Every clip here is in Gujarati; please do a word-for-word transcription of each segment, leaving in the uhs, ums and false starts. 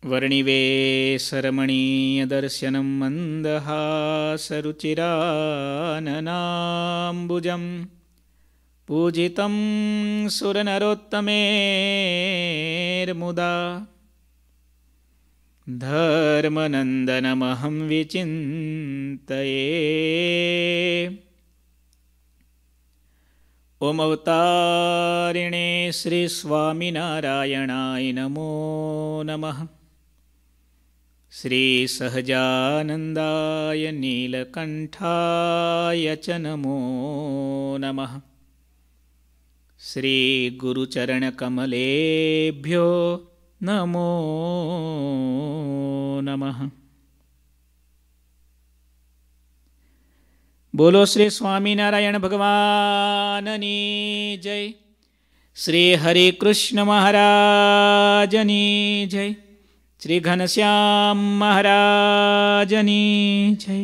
વર્ણિવેશરમણીયદર્શनं મંદહાસરુચિરાનનાંબુજં પૂજિतं સુરનરોત્તમેર્મુદા ધર્મનંદનમહં વિચિંતયે ઓમ અવતારિણે શ્રી સ્વામિનારાયણાય નમો નમઃ. શ્રી સહજાનંદાય નીલકંઠાય ચ નમો નમઃ. શ્રી ગુરુચરણકમલેભ્યો નમો નમઃ. બોલો શ્રી સ્વામિનારાયણ ભગવાનની જય. શ્રી હરિ કૃષ્ણ મહારાજની જય. શ્રી ઘનશ્યામ મહારાજની જય.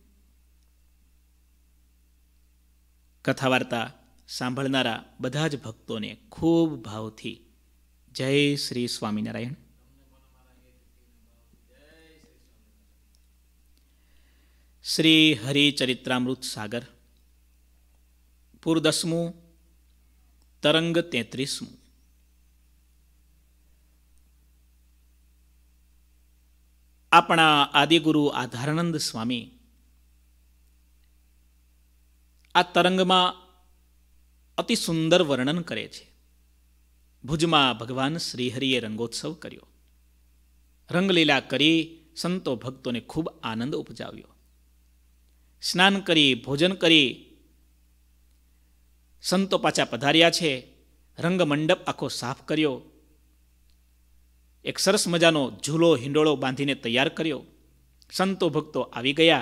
કથા વાર્તા સાંભળનારા બધા જ ભક્તોને ખૂબ ભાવથી જય શ્રી સ્વામિનારાયણ. શ્રી હરિચરિત્રામૃત સાગર પૂર દસમું તરંગ તેત્રીસમું. આપણા આદિગુરુ આધારાનંદ સ્વામી આ તરંગમાં અતિ સુંદર વર્ણન કરે છે. ભુજમાં ભગવાન શ્રીહરિએ રંગોત્સવ કર્યો. રંગલીલા કરી સંતો ભક્તોને ખૂબ આનંદ ઉપજાવ્યો. સ્નાન કરી ભોજન કરી સંતો પાછા પધાર્યા છે. રંગમંડપ આખો સાફ કર્યો. એક સરસ મજાનો ઝૂલો હિંડોળો બાંધીને તૈયાર કર્યો. સંતો ભક્તો આવી ગયા.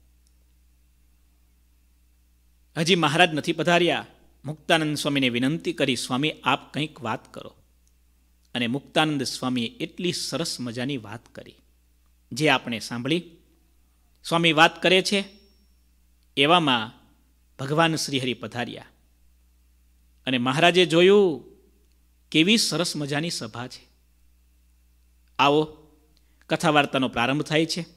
હજી મહારાજ નથી પધાર્યા. મુક્તાનંદ સ્વામીને વિનંતી કરી, સ્વામી આપ કંઈક વાત કરો. અને મુક્તાનંદ સ્વામીએ એટલી સરસ મજાની વાત કરી જે આપણે સાંભળી. સ્વામી વાત કરે છે એવામાં ભગવાન શ્રીહરિ પધાર્યા અને મહારાજે જોયું કેવી સરસ મજાની સભા છે. આવો કથા વાર્તાનો પ્રારંભ થાય છે.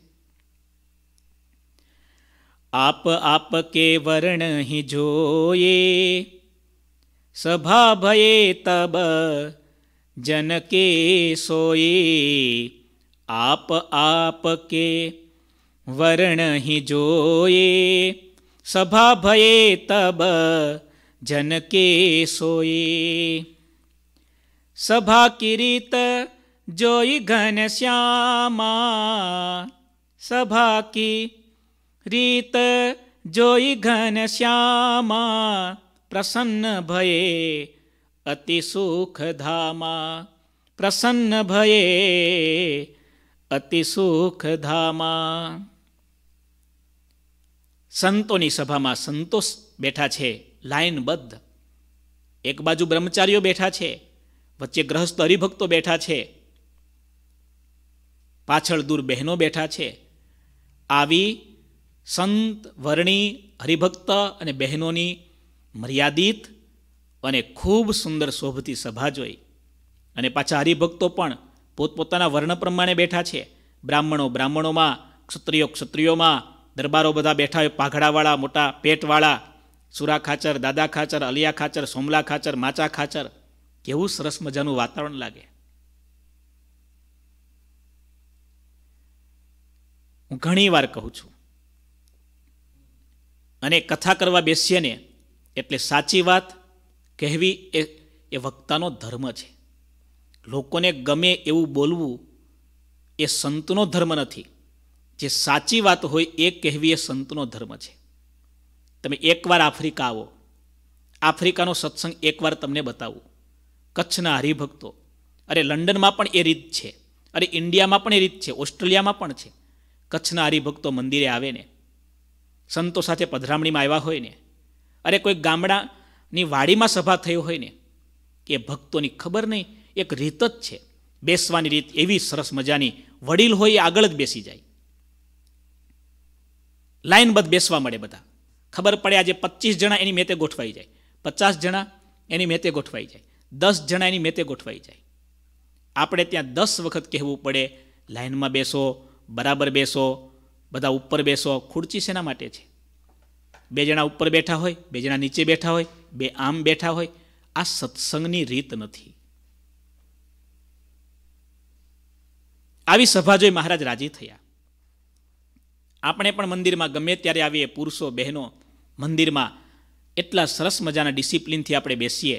આપ આપ કે વર્ણ હિ જોયે સભા ભયે તબ જન કે સોયે. આપ આપ કે વર્ણ હિ જોયે સભા ભયે તબ જન કે સોયે. સભા કી રીત જોઈ ઘન શ્યામા. સભા કી રીત જોઈ ઘન શ્યામા. પ્રસન્ન ભયે અતિ સુખ ધામા. પ્રસન્ન ભયે અતિ સુખ ધામા. સંતોની સભામાં સંતો બેઠા છે લાઈનબદ્ધ. એક બાજુ બ્રહ્મચારીઓ બેઠા છે, વચ્ચે ગ્રહસ્થ હરિભક્તો બેઠા છે, પાછળ દૂર બહેનો બેઠા છે. આવી સંત વર્ણી હરિભક્ત અને બહેનોની મર્યાદિત અને ખૂબ સુંદર શોભતી સભા જોઈ. અને પાછા હરિભક્તો પણ પોતપોતાના વર્ણ પ્રમાણે બેઠા છે. બ્રાહ્મણો બ્રાહ્મણોમાં, ક્ષત્રિયો ક્ષત્રિયોમાં, દરબારો બધા બેઠા હોય, પાઘડાવાળા, મોટા પેટવાળા, સુરા ખાચર, દાદા ખાચર, અલિયા ખાચર, સોમલા ખાચર, માચા ખાચર. કેવું સરસ મજાનું વાતાવરણ લાગે. હું ઘણી વાર કહું છું, અને કથા કરવા બેસીએ ને એટલે સાચી વાત કહેવી એ એ વક્તાનો ધર્મ છે. લોકોને ગમે એવું બોલવું એ સંતનો ધર્મ નથી. જે સાચી વાત હોય એ કહેવી એ સંતનો ધર્મ છે. તમે એકવાર આફ્રિકા આવો, આફ્રિકાનો સત્સંગ એકવાર તમને બતાવું. કચ્છના હરિભક્તો, અરે લંડનમાં પણ એ રીત છે, અરે ઇન્ડિયામાં પણ એ રીત છે, ઓસ્ટ્રેલિયામાં પણ છે. કચ્છના હરિભક્તો મંદિરે આવે ને, સંતો સાથે પધરામણીમાં આવ્યા હોય ને, અરે કોઈ ગામડાની વાડીમાં સભા થઈ હોય ને, કે ભક્તોની ખબર નહીં એક રીત જ છે. બેસવાની રીત એવી સરસ મજાની. વડીલ હોય એ આગળ જ બેસી જાય, લાઈનબદ્ધ બેસવા મળે બધા. ખબર પડે આજે પચીસ જણા એની મેતે ગોઠવાઈ જાય, પચાસ જણા એની મેતે ગોઠવાઈ જાય, દસ જણા એની મેતે ગોઠવાઈ જાય. આપણે ત્યાં દસ વખત કહેવું પડે, લાઇનમાં બેસો, બરાબર બેસો, બધા ઉપર બેસો. ખુરચી શેના માટે છે? બે જણા ઉપર બેઠા હોય, બે જણા નીચે બેઠા હોય, બે આમ બેઠા હોય. આ સત્સંગની રીત નથી. આવી સભા જોઈ મહારાજ રાજી થયા. આપણે પણ મંદિરમાં ગમે ત્યારે આવીએ, પુરુષો બહેનો મંદિરમાં એટલા સરસ મજાના ડિસિપ્લિનથી આપણે બેસીએ.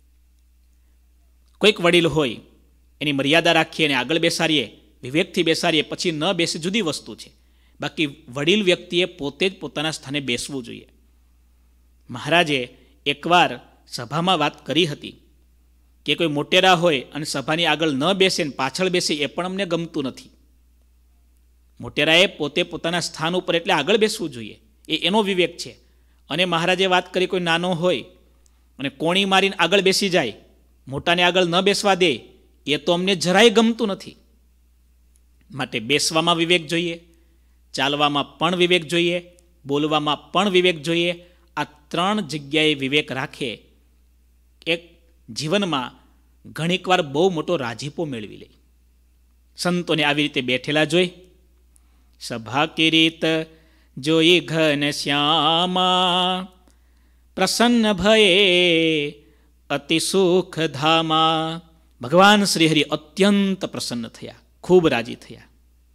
કોઈક વડીલ હોય એની મર્યાદા રાખીએ અને આગળ બેસાડીએ, વિવેકથી બેસાડીએ, પછી ન બેસે જુદી વસ્તુ છે. બાકી વડીલ વ્યક્તિએ પોતે જ પોતાના સ્થાને બેસવું જોઈએ. મહારાજે એકવાર સભામાં વાત કરી હતી કે કોઈ મોટેરા હોય અને સભાની આગળ ન બેસે ને પાછળ બેસે, એ પણ અમને ગમતું નથી. મોટેરાએ પોતે પોતાના સ્થાન ઉપર એટલે આગળ બેસવું જોઈએ, એ એનો વિવેક છે. અને મહારાજે વાત કરી કોઈ નાનો હોય અને કોણી મારીને આગળ બેસી જાય, મોટાને આગળ ન બેસવા દે, એ તો અમને જરાય ગમતું નથી. માટે બેસવામાં વિવેક જોઈએ, ચાલવામાં પણ વિવેક જોઈએ, બોલવામાં પણ વિવેક જોઈએ. આ ત્રણ જગ્યાએ વિવેક રાખે, એક જીવનમાં ઘણીકવાર બહુ મોટો રાજીપો મેળવી લે. સંતોને આવી રીતે બેઠેલા જોઈ, સભા કી રીત જોઈ ઘન શ્યામા, પ્રસન્ન ભયે અતિ સુખ ધામા. ભગવાન શ્રીહરિ અત્યંત પ્રસન્ન થયા, ખૂબ રાજી થયા.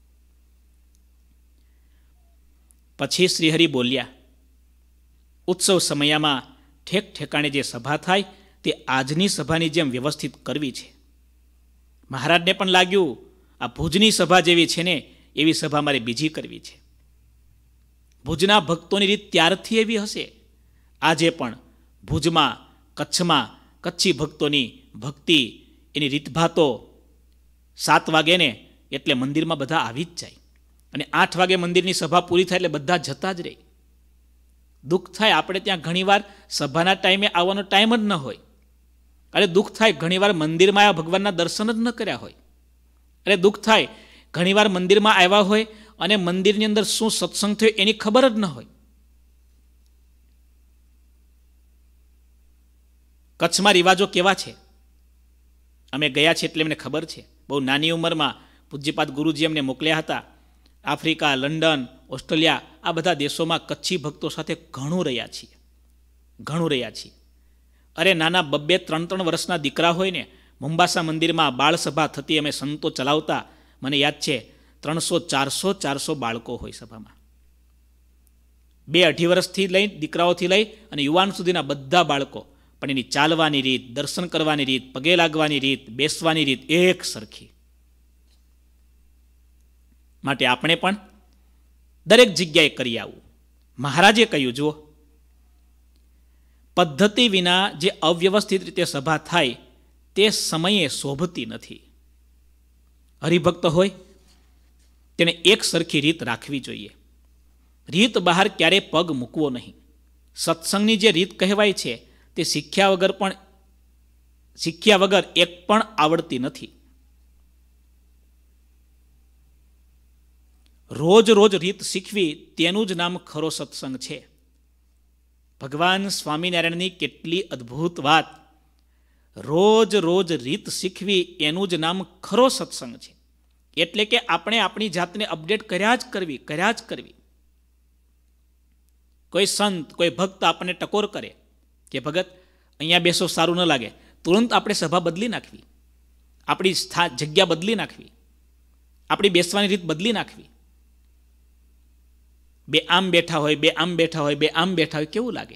પછી શ્રીહરિ બોલ્યા, ઉત્સવ સમયમાં ઠેક ઠેકાણે જે સભા થાય તે આજની સભાની જેમ વ્યવસ્થિત કરવી છે. મહારાજને પણ લાગ્યું આ ભુજની સભા જેવી છે ને એવી સભા મારે બીજી કરવી છે. ભુજના ભક્તોની રીત ત્યારથી એવી હશે. આજે પણ ભુજમાં, કચ્છમાં કચ્છી ભક્તોની ભક્તિ, એની રીતભાતો સાત વાગે ને એટલે મંદિરમાં બધા આવી જ જાય અને આઠ વાગે મંદિરની સભા પૂરી થાય એટલે બધા જતા જ રહે. દુઃખ થાય આપણે ત્યાં ઘણીવાર સભાના ટાઈમે આવવાનો ટાઈમ જ ન હોય. અરે દુઃખ થાય ઘણીવાર મંદિરમાં આવ્યા ભગવાનના દર્શન જ ન કર્યા હોય. અરે દુઃખ થાય ઘણીવાર મંદિરમાં આવ્યા હોય અને મંદિરની અંદર શું સત્સંગ થયો એની ખબર જ ન હોય. કચ્છમાં રિવાજો કેવા છે અમે ગયા છીએ એટલે એમને ખબર છે. બહુ નાની ઉંમરમાં પૂજ્યપાદ ગુરુજી અમને મોકલ્યા હતા. આફ્રિકા, લંડન, ઓસ્ટ્રેલિયા આ બધા દેશોમાં કચ્છી ભક્તો સાથે ઘણું રહ્યા છીએ, ઘણું રહ્યા છીએ. અરે નાના બબ્બે ત્રણ ત્રણ વર્ષના દીકરા હોય ને, મુંબાસા મંદિરમાં બાળસભા થતી, અમે સંતો ચલાવતા. મને યાદ છે ત્રણસો ચારસો ચારસો બાળકો હોય સભામાં. બે અઢી વર્ષથી લઈ દીકરાઓથી લઈ અને યુવાન સુધીના બધા બાળકો. પણ એની ચાલવાની રીત, દર્શન કરવાની રીત, પગે લાગવાની રીત, બેસવાની રીત એક સરખી. માટે આપણે પણ દરેક જગ્યાએ કરી આવું. મહારાજે કહ્યું, જુઓ, પદ્ધતિ વિના જે અવ્યવસ્થિત રીતે સભા થાય તે સમયે શોભતી નથી. હરિભક્ત હોય તેને એક સરખી રીત રાખવી જોઈએ. રીત બહાર ક્યારેય પગ મૂકવો નહીં. સત્સંગની જે રીત કહેવાય છે તે શીખ્યા વગર પણ શીખ્યા વગર એક પણ આવડતી નથી. રોજ રોજ રીત શીખવી તેનું જ નામ ખરો સત્સંગ છે. ભગવાન સ્વામિનારાયણની કેટલી અદ્ભુત વાત. રોજ રોજ રીત શીખવી એનું જ નામ ખરો સત્સંગ છે. એટલે કે આપણે આપણી જાતને અપડેટ કર્યા જ કરવી, કર્યા જ કરવી. કોઈ સંત, કોઈ ભક્ત આપણને ટકોર કરે કે ભગત અહીંયા બેસો, સારું ન લાગે, તુરંત આપણે સભા બદલી નાખવી, આપણી સ્થા જગ્યા બદલી નાખવી, આપણી બેસવાની રીત બદલી નાખવી. બે આમ બેઠા હોય, બે આમ બેઠા હોય, બે આમ બેઠા હોય, કેવું લાગે?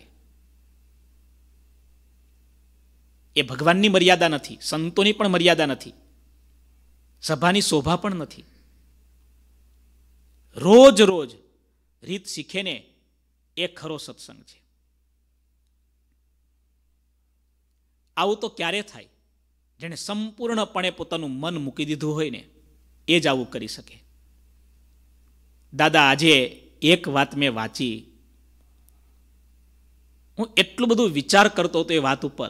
એ ભગવાનની મર્યાદા નથી, સંતોની પણ મર્યાદા નથી, સભાની શોભા પણ નથી. રોજ રોજ રીત શીખે ને એ ખરો સત્સંગ છે. આવું તો ક્યારે થાય? જેણે સંપૂર્ણપણે પોતાનું મન મૂકી દીધું હોય ને એ જ આવું કરી શકે. દાદા આજે એક વાત મેં વાંચી, હું એટલું બધું વિચાર કરતો હતો એ વાત ઉપર.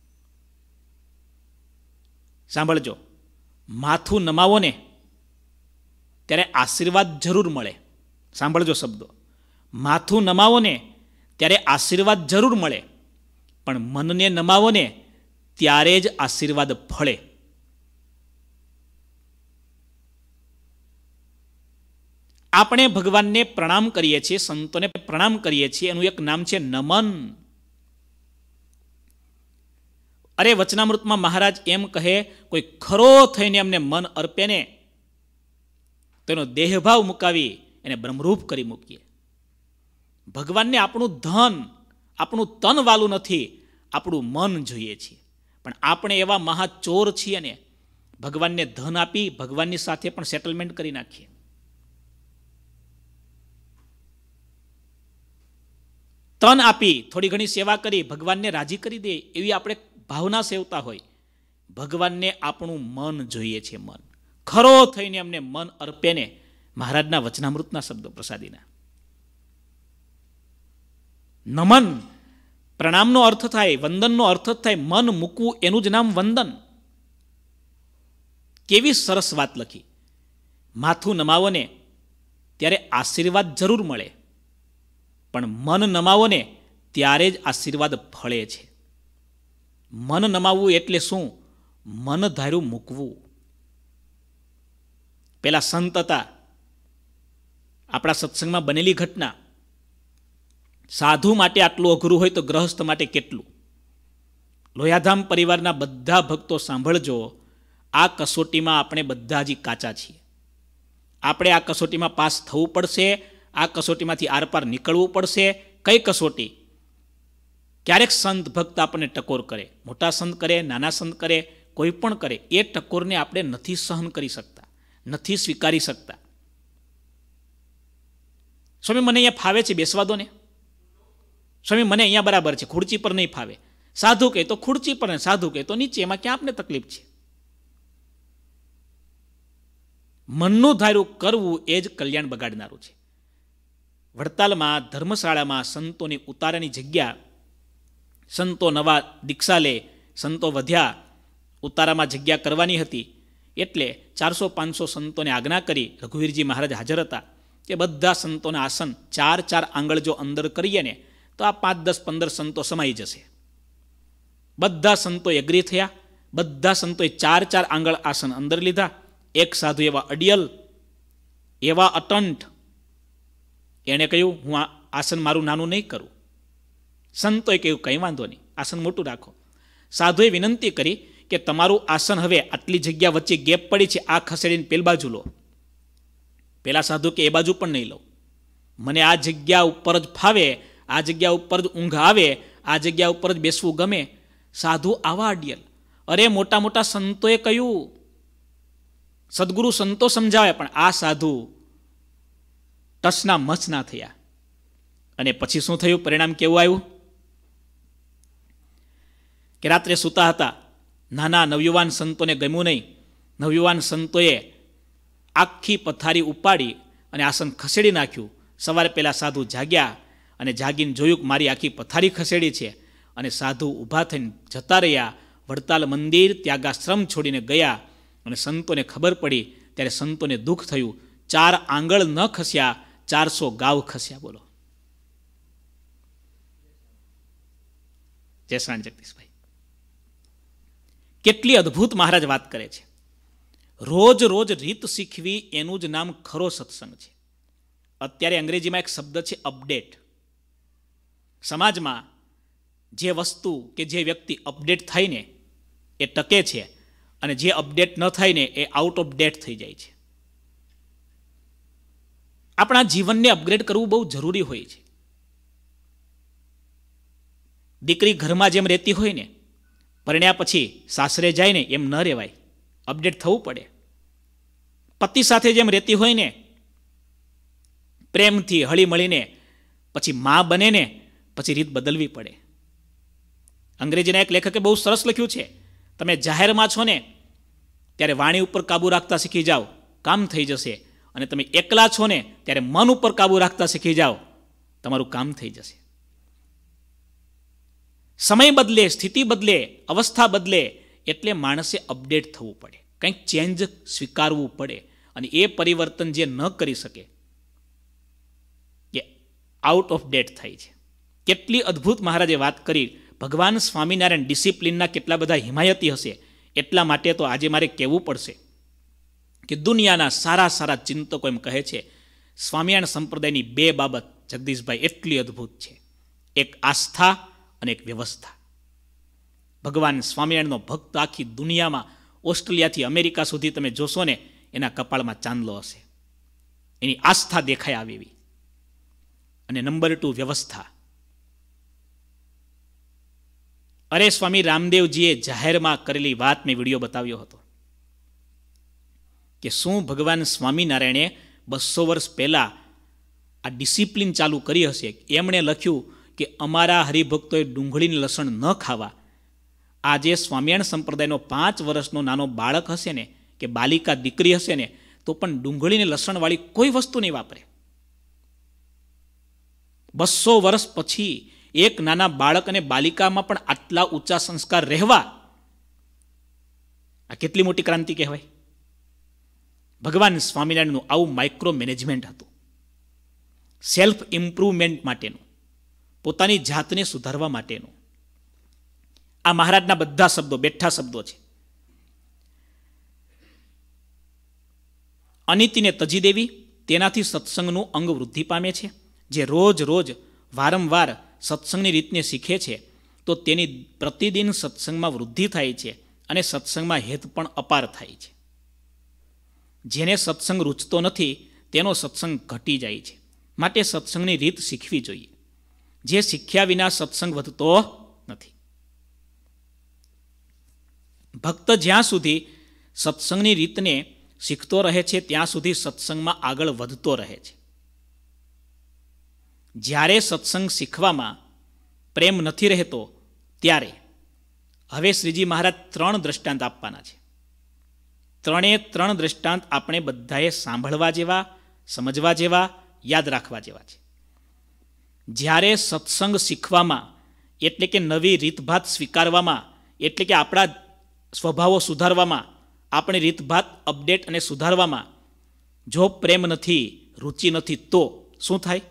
સાંભળજો, માથું નમાવો ને ત્યારે આશીર્વાદ જરૂર મળે. સાંભળજો શબ્દો, માથું નમાવો ને ત્યારે આશીર્વાદ જરૂર મળે, પણ મનને નમાવો ને ત્યારે જ આશીર્વાદ ફળે. આપણે ભગવાનને પ્રણામ કરીએ છીએ, સંતોને પ્રણામ કરીએ છીએ, એનું એક નામ છે નમન. અરે વચનામૃતમાં મહારાજ એમ કહે, કોઈ ખરો થઈને એમને મન અર્પે ને તેનો દેહભાવ મુકાવી એને બ્રહ્મરૂપ કરી મૂકીએ. ભગવાનને આપણું ધન, આપણું તન વાલું નથી, આપણું મન જોઈએ છીએ. પણ આપણે એવા મહાચોર છીએ ને ભગવાનને ધન આપી ભગવાનની સાથે પણ સેટલમેન્ટ કરી નાખીએ. તન આપી થોડી ઘણી સેવા કરી ભગવાનને રાજી કરી દે એવી આપણે ભાવના સેવતા હોય. ભગવાનને આપણું મન જોઈએ છે. મન ખરો થઈને અમને મન અર્પે ને, મહારાજના વચનામૃતના શબ્દો પ્રસાદીના. નમન પ્રણામનો અર્થ થાય, વંદનનો અર્થ થાય મન મૂકવું, એનું જ નામ વંદન. કેવી સરસ વાત લખી. માથું નમાવો ને ત્યારે આશીર્વાદ જરૂર મળે, પણ મન નમાવો ને ત્યારે જ આશીર્વાદ ફળે છે. મન નમાવવું એટલે શું? મન ધાર્યું મૂકવું. પેલા સંત હતા, આપણા સત્સંગમાં બનેલી ઘટના. સાધુ માટે આટલું અઘરું હોય તો ગ્રહસ્થ માટે કેટલું. લોયાધામ પરિવારના બધા ભક્તો સાંભળજો, આ કસોટીમાં આપણે બધા હજી કાચા છીએ. આપણે આ કસોટીમાં પાસ થવું પડશે. આ કસોટીમાંથી આરપાર નીકળવું પડશે. કઈ કસોટી? ક્યારેક સંત ભક્ત આપણને ટકોર કરે, મોટા સંત કરે, નાના સંત કરે, કોઈ પણ કરે, એ ટકોરને આપણે નથી સહન કરી શકતા, નથી સ્વીકારી શકતા. સ્વામી મને અહીંયા ફાવે છે, બેસવા દો ને. સ્વામી મને અહીંયા બરાબર છે, ખુરચી પર નહીં ફાવે. સાધુ કહે તો ખુરચી પર, સાધુ કહે તો નીચે, એમાં ક્યાં આપને તકલીફ છે? મનનું ધાર્યું કરવું એ જ કલ્યાણ બગાડનારું છે. વડતાલમાં ધર્મશાળામાં સંતોની ઉતારાની જગ્યા, સંતો નવા દીક્ષા લે, સંતો વધ્યા, ઉતારામાં જગ્યા કરવાની હતી. એટલે ચારસો પાંચસો સંતોને આજ્ઞા કરી. રઘુવીરજી મહારાજ હાજર હતા. કે બધા સંતોના આસન ચાર ચાર આંગળ જો અંદર કરીએ ને તો આ પાંચ દસ પંદર સંતો સમાઈ જશે. બધા સંતો એગ્રી થયા. બધા સંતોએ ચાર ચાર આંગળ આસન અંદર લીધા. એક સાધુ એવા અડિયલ, એવા અટંટ, એણે કહ્યું હું આ આસન મારું નાનું નહીં કરું. સંતોએ કહ્યું કંઈ વાંધો નહીં, આસન મોટું રાખો. સાધુએ વિનંતી કરી કે તમારું આસન હવે આટલી જગ્યા વચ્ચે ગેપ પડી છે, આ ખસેડીને પેલ બાજુ લો. પેલા સાધુ કે એ બાજુ પણ નહીં લો, મને આ જગ્યા ઉપર જ ફાવે, આ જગ્યા ઉપર જ ઊંઘ આવે, આ જગ્યા ઉપર જ બેસવું ગમે. સાધુ આવા અડિયલ. અરે મોટા મોટા સંતોએ કહ્યું, સદગુરુ સંતો સમજાવે, પણ આ સાધુ ટસના મચ ના થયા. અને પછી શું થયું? પરિણામ કેવું આવ્યું? કે રાત્રે સૂતા હતા, નાના નવયુવાન સંતોને ગમ્યું નહીં. નવયુવાન સંતોએ આખી પથારી ઉપાડી અને આસન ખસેડી નાખ્યું. સવારે પહેલાં સાધુ જાગ્યા અને જાગીને જોયું કે મારી આખી પથારી ખસેડી છે. અને સાધુ ઊભા થઈને જતા રહ્યા. વડતાલ મંદિર ત્યાગાશ્રમ છોડીને ગયા. અને સંતોને ખબર પડી ત્યારે સંતોને દુઃખ થયું. ચાર આંગળ ન ખસ્યા, ચારસો ગાવ ખસ્યા. બોલો જય શ્રી જગદીશભાઈ. કેટલી અદ્ભુત મહારાજ વાત કરે છે. રોજ રોજ રીત શીખવી એનું જ નામ ખરો સત્સંગ છે. અત્યારે અંગ્રેજીમાં એક શબ્દ છે અપડેટ. સમાજમાં જે વસ્તુ કે જે વ્યક્તિ અપડેટ થાય ને એ ટકે છે, અને જે અપડેટ ન થાય ને એ આઉટ ઓફ ડેટ થઈ જાય છે. આપણા જીવનને અપગ્રેડ કરવું બહુ જરૂરી હોય છે. દીકરી ઘરમાં જેમ રહેતી હોય ને, પરણ્યા પછી સાસરે જાય ને એમ ન રહેવાય, અપડેટ થવું પડે. પતિ સાથે જેમ રહેતી હોય ને, પ્રેમથી હળી મળીને પછી મા બને ને પછી રીત બદલવી પડે. અંગ્રેજીના એક લેખકે બહુ સરસ લખ્યું છે, તમે જાહેરમાં છો ને ત્યારે વાણી ઉપર કાબુ રાખતા શીખી જાઓ, કામ થઈ જશે. અને તમે એકલા છો ને ત્યારે મન ઉપર કાબુ રાખતા શીખી જાઓ, તમારું કામ થઈ જશે. સમય બદલે, સ્થિતિ બદલે, અવસ્થા બદલે, એટલે માણસે અપડેટ થવું પડે, કંઈક ચેન્જ સ્વીકારવું પડે. અને એ પરિવર્તન જે ન કરી શકે એ આઉટ ઓફ ડેટ થાય છે. કેટલી અદ્ભુત મહારાજે વાત કરી. ભગવાન સ્વામિનારાયણ ડિસિપ્લિનના કેટલા બધા હિમાયતી હશે. એટલા માટે તો આજે મારે કહેવું પડશે કે દુનિયાના સારા સારા ચિંતકો એમ કહે છે, સ્વામિનારાયણ સંપ્રદાયની બે બાબત જગદીશભાઈ એટલી અદ્ભુત છે, એક આસ્થા અને એક વ્યવસ્થા. ભગવાન સ્વામિનારાયણનો ભક્ત આખી દુનિયામાં ઓસ્ટ્રેલિયાથી અમેરિકા સુધી તમે જોશો ને એના કપાળમાં ચાંદલો હશે. એની આસ્થા દેખાય આવે એવી. અને નંબર ટુ વ્યવસ્થા. અરે સ્વામી રામદેવજીએ જાહેરમાં કરેલી વાત મેં વિડીયો બતાવ્યો હતો કે શું ભગવાન સ્વામિનારાયણે બસો વર્ષ પહેલા આ ડિસિપ્લિન ચાલુ કરી હશે. એમણે લખ્યું કે અમારા હરિભક્તોએ ડુંગળીની લસણ ન ખાવા. આજે સ્વામિનારાયણ સંપ્રદાયનો પાંચ વર્ષનો નાનો બાળક હશે ને કે બાલિકા દીકરી હશે ને તો પણ ડુંગળીની લસણવાળી કોઈ વસ્તુ નહીં વાપરે. બસો વર્ષ પછી એક નાના બાળક અને બાલિકામાં પણ આટલા ઊંચા સંસ્કાર રહેવા, આ કેટલી મોટી ક્રાંતિ કહેવાય. ભગવાન સ્વામિનારાયણનું આવું માઇક્રો મેનેજમેન્ટ હતું, સેલ્ફ ઇમ્પ્રુવમેન્ટ માટેનું, પોતાની જાતને સુધારવા માટેનું. આ મહારાજના બધા શબ્દો બેઠા શબ્દો છે. અનિતિને તજી દેવી, તેનાથી સત્સંગનું અંગ વૃદ્ધિ પામે છે. જે રોજ રોજ વારંવાર સત્સંગની રીતને શીખે છે તો તેની પ્રતિદિન સત્સંગમાં વૃદ્ધિ થાય છે અને સત્સંગમાં હેત પણ અપાર થાય છે. જેને સત્સંગ રૂચતો નથી તેનો સત્સંગ ઘટી જાય છે. માટે સત્સંગની રીત શીખવી જોઈએ. જે શીખ્યા વિના સત્સંગ વધતો નથી. ભક્ત જ્યાં સુધી સત્સંગની રીતને શીખતો રહે છે ત્યાં સુધી સત્સંગમાં આગળ વધતો રહે છે. જ્યારે સત્સંગ શીખવામાં પ્રેમ નથી રહેતો ત્યારે હવે શ્રીજી મહારાજ ત્રણ દ્રષ્ટાંત આપવાના છે. ત્રણે ત્રણ દ્રષ્ટાંત આપણે બધાએ સાંભળવા જેવા, સમજવા જેવા, યાદ રાખવા જેવા છે. જ્યારે સત્સંગ શીખવામાં એટલે કે નવી રીતભાત સ્વીકારવામાં એટલે કે આપણા સ્વભાવો સુધારવામાં, આપણી રીતભાત અપડેટ અને સુધારવામાં જો પ્રેમ નથી, રુચિ નથી તો શું થાય?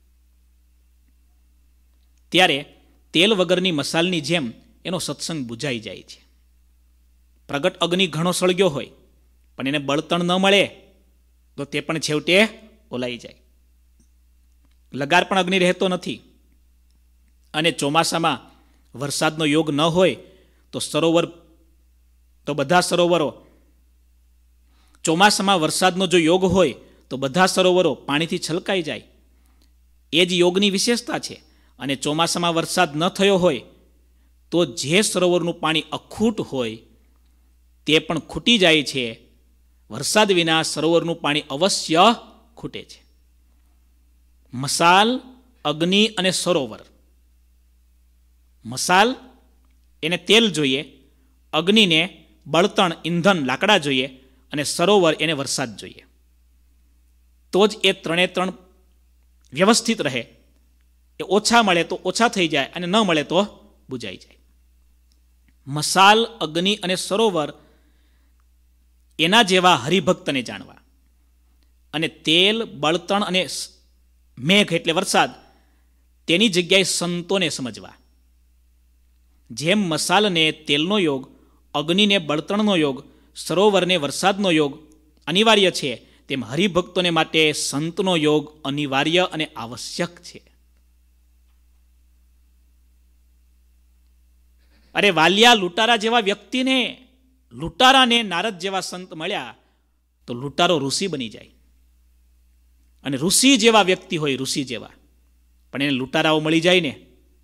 ત્યારે તેલ વગરની મસાલની જેમ એનો સત્સંગ બુજાઈ જાય છે. પ્રગટ અગ્નિ ઘણો સળગ્યો હોય પણ એને બળતણ ન મળે તો તે પણ છેવટે ઓલાઈ જાય. લગાર પણ અગ્નિ રહેતો નથી. અને ચોમાસામાં વરસાદનો યોગ ન હોય તો સરોવર તો બધા સરોવરો ચોમાસામાં વરસાદનો જો યોગ હોય તો બધા સરોવરો પાણીથી છલકાઈ જાય. એ જ યોગની વિશેષતા છે. અને ચોમાસામાં વરસાદ ન થયો હોય તો જે સરોવરનું પાણી અખૂટ હોય તે પણ ખૂટી જાય છે. વરસાદ વિના સરોવરનું પાણી અવશ્ય ખૂટે છે. મસાલ, અગ્નિ અને સરોવર. મસાલ એને તેલ જોઈએ, અગ્નિને બળતણ ઈંધણ લાકડા જોઈએ અને સરોવર એને વરસાદ જોઈએ. તો જ એ ત્રણે ત્રણ વ્યવસ્થિત રહે. એ ઓછા મળે તો ઓછા થઈ જાય અને ન મળે તો બુજાઈ જાય. મસાલ, અગ્નિ અને સરોવર એના જેવા હરિભક્તને જાણવા. અને તેલ, બળતણ અને મેઘ એટલે વરસાદ તેની જગ્યાએ સંતોને સમજવા. જેમ મસાલને તેલનો યોગ, અગ્નિને બળતણનો યોગ, સરોવરને વરસાદનો યોગ અનિવાર્ય છે, તેમ હરિભક્તોને માટે સંતનો યોગ અનિવાર્ય અને આવશ્યક છે. અરે વાલિયા લૂંટારા જેવા વ્યક્તિને, લૂંટારાને નારદ જેવા સંત મળ્યા તો લૂંટારો ઋષિ બની જાય. અને ઋષિ જેવા વ્યક્તિ હોય, ઋષિ જેવા, પણ એને લૂંટારાઓ મળી જાય ને.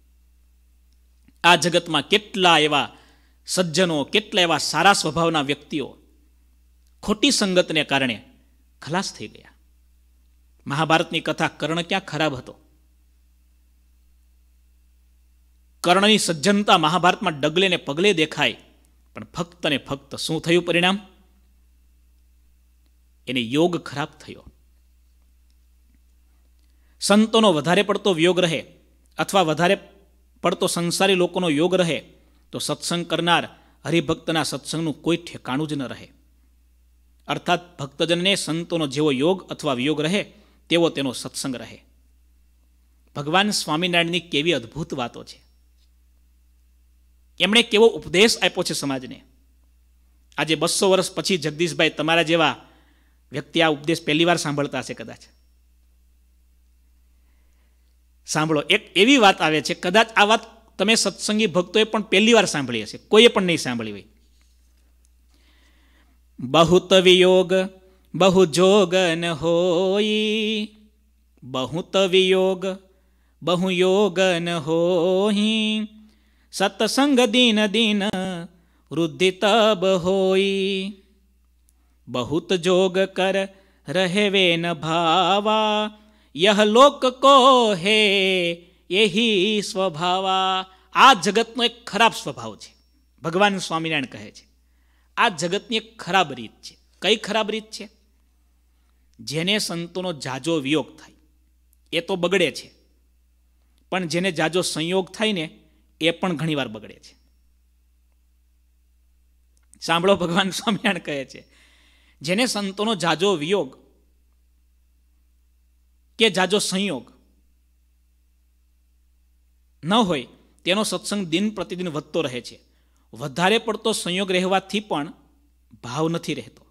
આ જગતમાં કેટલા એવા સજ્જનો, કેટલા એવા સારા સ્વભાવના વ્યક્તિઓ ખોટી સંગતને કારણે ખલાસ થઈ ગયા. મહાભારતની કથા કર્ણ ક્યાં ખરાબ હતો? કર્ણની સજ્જનતા મહાભારતમાં ડગલે ને પગલે દેખાય, પણ ફક્ત ને ફક્ત શું થયું પરિણામ? એને યોગ ખરાબ થયો. સંતોનો વધારે પડતો વિયોગ રહે અથવા વધારે પડતો સંસારી લોકોનો યોગ રહે તો સત્સંગ કરનાર હરિભક્તના સત્સંગનું કોઈ ઠેકાણું જ ન રહે. અર્થાત ભક્તજનને સંતોનો જેવો યોગ અથવા વિયોગ રહે તેવો તેનો સત્સંગ રહે. ભગવાન સ્વામિનારાયણની કેવી અદ્ભુત વાતો છે. એમણે કેવો ઉપદેશ આપ્યો છે સમાજને. આજે બસો વર્ષ પછી જગદીશભાઈ તમારા જેવા વ્યક્તિ આ ઉપદેશ પહેલી વાર સાંભળતા હશે કદાચ. સાંભળો, એક એવી વાત આવે છે, કદાચ આ વાત તમે સત્સંગી ભક્તોએ પણ પહેલી વાર સાંભળી હશે, કોઈએ પણ નહીં સાંભળી હોય. બહુત વિયોગ બહુ જોગ ન હોઈ, બહુત વિયોગ બહુ યોગ ન હોઈ, સત્સંગ દીન દીન વૃદ્ધિ તબ હોઈ. બહુત જોગ કર રહેવે ન ભાવા, યહ લોક કો હે યહી સ્વભાવા. આ જગતનો એક ખરાબ સ્વભાવ છે, ભગવાન સ્વામિનારાયણ કહે છે. આ જગતની એક ખરાબ રીત છે. કઈ ખરાબ રીત છે? જેને સંતોનો જાજો વિયોગ થાય એ તો બગડે છે, પણ જેને જાજો સંયોગ થાય ને એ પણ ઘણીવાર બગડે છે. સાંભળો, ભગવાન સ્વામિનારાયણ કહે છે, જેને સંતોનો જાજો વિયોગ કે જાજો સંયોગ ન હોય તેનો સત્સંગ દિન પ્રતિદિન વધતો રહે છે. વધારે પડતો સંયોગ રહેવાથી પણ ભાવ નથી રહેતો.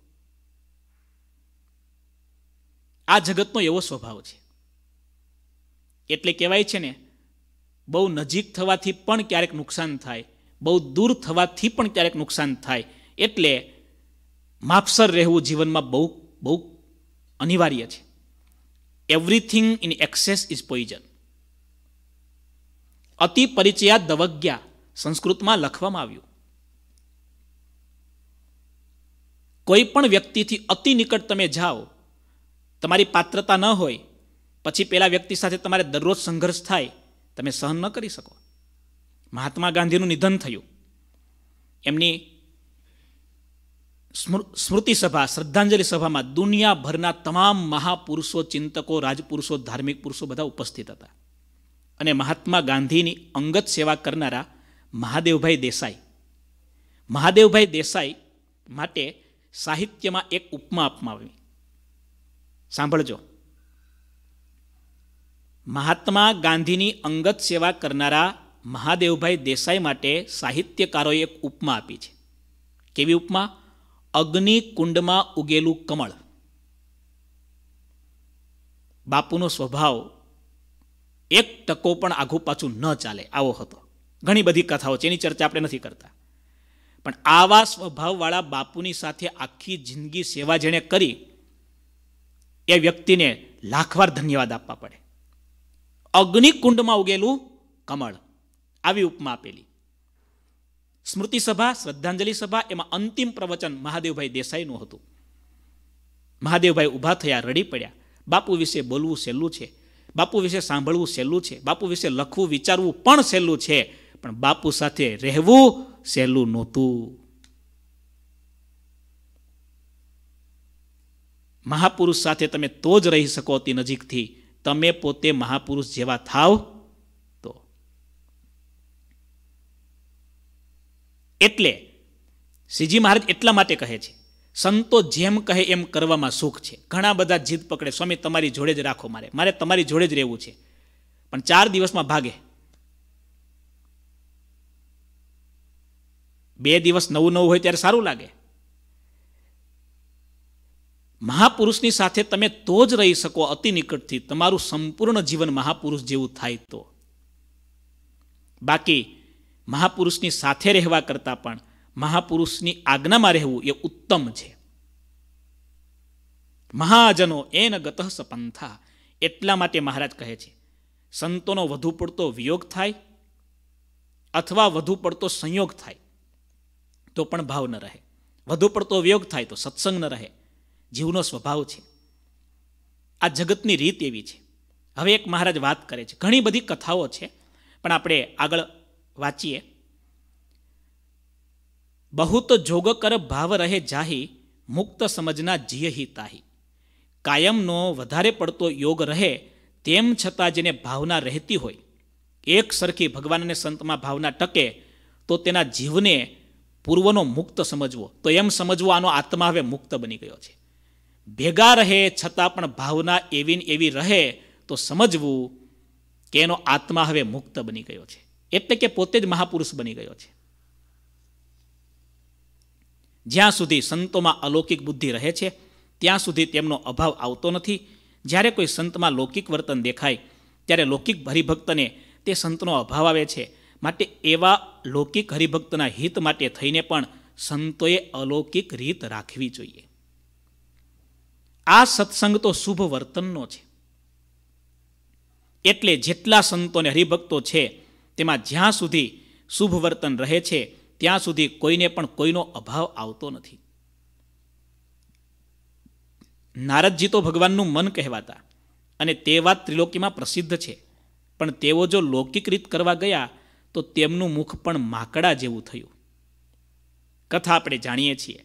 આ જગતનો એવો સ્વભાવ છે. એટલે કહેવાય છે ને, બહુ નજીક થવાથી પણ ક્યારેક નુકસાન થાય, બહુ દૂર થવાથી પણ ક્યારેક નુકસાન થાય. એટલે માપસર રહેવું જીવનમાં બહુ બહુ અનિવાર્ય છે. Everything in excess is poison. અતિ પરિચયાત દવજ્ઞા સંસ્કૃતમાં લખવામાં આવ્યું. કોઈ પણ વ્યક્તિથી અતિ નિકટ તમે જાઓ, તમારી પાત્રતા ન હોય, પછી પેલા વ્યક્તિ સાથે તમારે દરરોજ સંઘર્ષ થાય, તમે સહન ન કરી શકો. મહાત્મા ગાંધીનું નિધન થયું. એમની સ્મૃતિ સભા, શ્રદ્ધાંજલિ સભામાં દુનિયાભરના તમામ મહાપુરુષો, ચિંતકો, રાજપુરુષો, ધાર્મિક પુરુષો બધા ઉપસ્થિત હતા. અને મહાત્મા ગાંધીની અંગત સેવા કરનારા મહાદેવભાઈ દેસાઈ મહાદેવભાઈ દેસાઈ માટે સાહિત્યમાં એક ઉપમા આપવામાં આવી. સાંભળજો. મહાત્મા ગાંધીની અંગત સેવા કરનારા મહાદેવભાઈ દેસાઈ માટે સાહિત્યકારોએ એક ઉપમા આપી છે. કેવી ઉપમા? અગ્નિ કુંડમાં ઉગેલું કમળ. બાપુનો સ્વભાવ એક ટકો પણ આઘું પાછું ન ચાલે આવો હતો. ઘણી બધી કથાઓ છે, એની ચર્ચા આપણે નથી કરતા. પણ આવા સ્વભાવવાળા બાપુની સાથે આખી જિંદગી સેવા જેણે કરી, એ વ્યક્તિને લાખવાર ધન્યવાદ આપવા પડે. અગ્નિકુંડમાં ઉગેલું કમળ, આવી ઉપમા આપેલી. સ્મૃતિ સભા, શ્રદ્ધાંજલિ સભા, એમાં અંતિમ પ્રવચન મહાદેવભાઈ દેસાઈનું હતું. મહાદેવભાઈ ઊભા થયા, રડી પડ્યા. બાપુ વિશે બોલવું સહેલું છે, બાપુ વિશે સાંભળવું સહેલું છે, બાપુ વિશે લખવું વિચારવું પણ સહેલું છે, પણ બાપુ સાથે રહેવું સહેલું નહોતું. મહાપુરુષ સાથે તમે તો જ રહી શકો અતિ નજીકથી, તમે પોતે મહાપુરુષ જેવા થાવ તો. એટલે શ્રીજી મહારાજ એટલા માટે કહે છે, સંતો જેમ કહે એમ કરવામાં સુખ છે. ઘણા બધા જીદ પકડે, સ્વામી તમારી જોડે જ રાખો, મારે મારે તમારી જોડે જ રહેવું છે, પણ ચાર દિવસમાં ભાગે. બે દિવસ નવું નવું હોય ત્યારે સારું લાગે. મહાપુરુષની સાથે તમે તો જ રહી શકો અતિ નિકટથી, તમારું સંપૂર્ણ જીવન મહાપુરુષ જેવું થાય તો. બાકી મહાપુરુષની સાથે રહેવા કરતાં પણ મહાપુરુષની આજ્ઞામાં રહેવું એ ઉત્તમ છે. મહાજનો એન ગતઃ સપંથા. એટલા માટે મહારાજ કહે છે, સંતોનો વધુ પડતો વિયોગ થાય અથવા વધુ પડતો સંયોગ થાય તો પણ ભાવ ન રહે. વધુ પડતો વિયોગ થાય તો સત્સંગ ન રહે. જીવનો સ્વભાવ છે. આ જગતની રીત એવી છે. હવે એક મહારાજ વાત કરે છે, ઘણી બધી કથાઓ છે, પણ આપણે આગળ વાંચીએ. બહુત જોગ કર ભાવ રહે જાહી, મુક્ત સમજના જીયહી તાહી. કાયમનો વધારે પડતો યોગ રહે, તેમ છતાં જેને ભાવના રહેતી હોય, એક સરખી ભગવાન અને સંતમાં ભાવના ટકે, તો તેના જીવને પૂર્વનો મુક્ત સમજવો, તો એમ સમજવો આનો આત્મા હવે મુક્ત બની ગયો છે. ભેગા રહે છતાં પણ ભાવના એવી ને એવી રહે તો સમજવું કે એનો આત્મા હવે મુક્ત બની ગયો છે, એટલે કે પોતે જ મહાપુરુષ બની ગયો છે. જ્યાં સુધી સંતોમાં અલૌકિક બુદ્ધિ રહે છે ત્યાં સુધી તેમનો અભાવ આવતો નથી. જ્યારે કોઈ સંતમાં લૌકિક વર્તન દેખાય ત્યારે લૌકિક હરિભક્તને તે સંતનો અભાવ આવે છે. માટે એવા લૌકિક હરિભક્તના હિત માટે થઈને પણ સંતોએ અલૌકિક રીત રાખવી જોઈએ. આ સત્સંગ તો શુભ વર્તનનો છે. એટલે જેટલા સંતોને હરિભક્તો છે તેમાં જ્યાં સુધી શુભ વર્તન રહે છે ત્યાં સુધી કોઈને પણ કોઈનો અભાવ આવતો નથી. નારદજી તો ભગવાનનું મન કહેવાતા અને તે વાત ત્રિલોકીમાં પ્રસિદ્ધ છે. પણ તેઓ જો લૌકિક રીત કરવા ગયા તો તેમનું મુખ પણ માકડા જેવું થયું. કથા આપણે જાણીએ છીએ.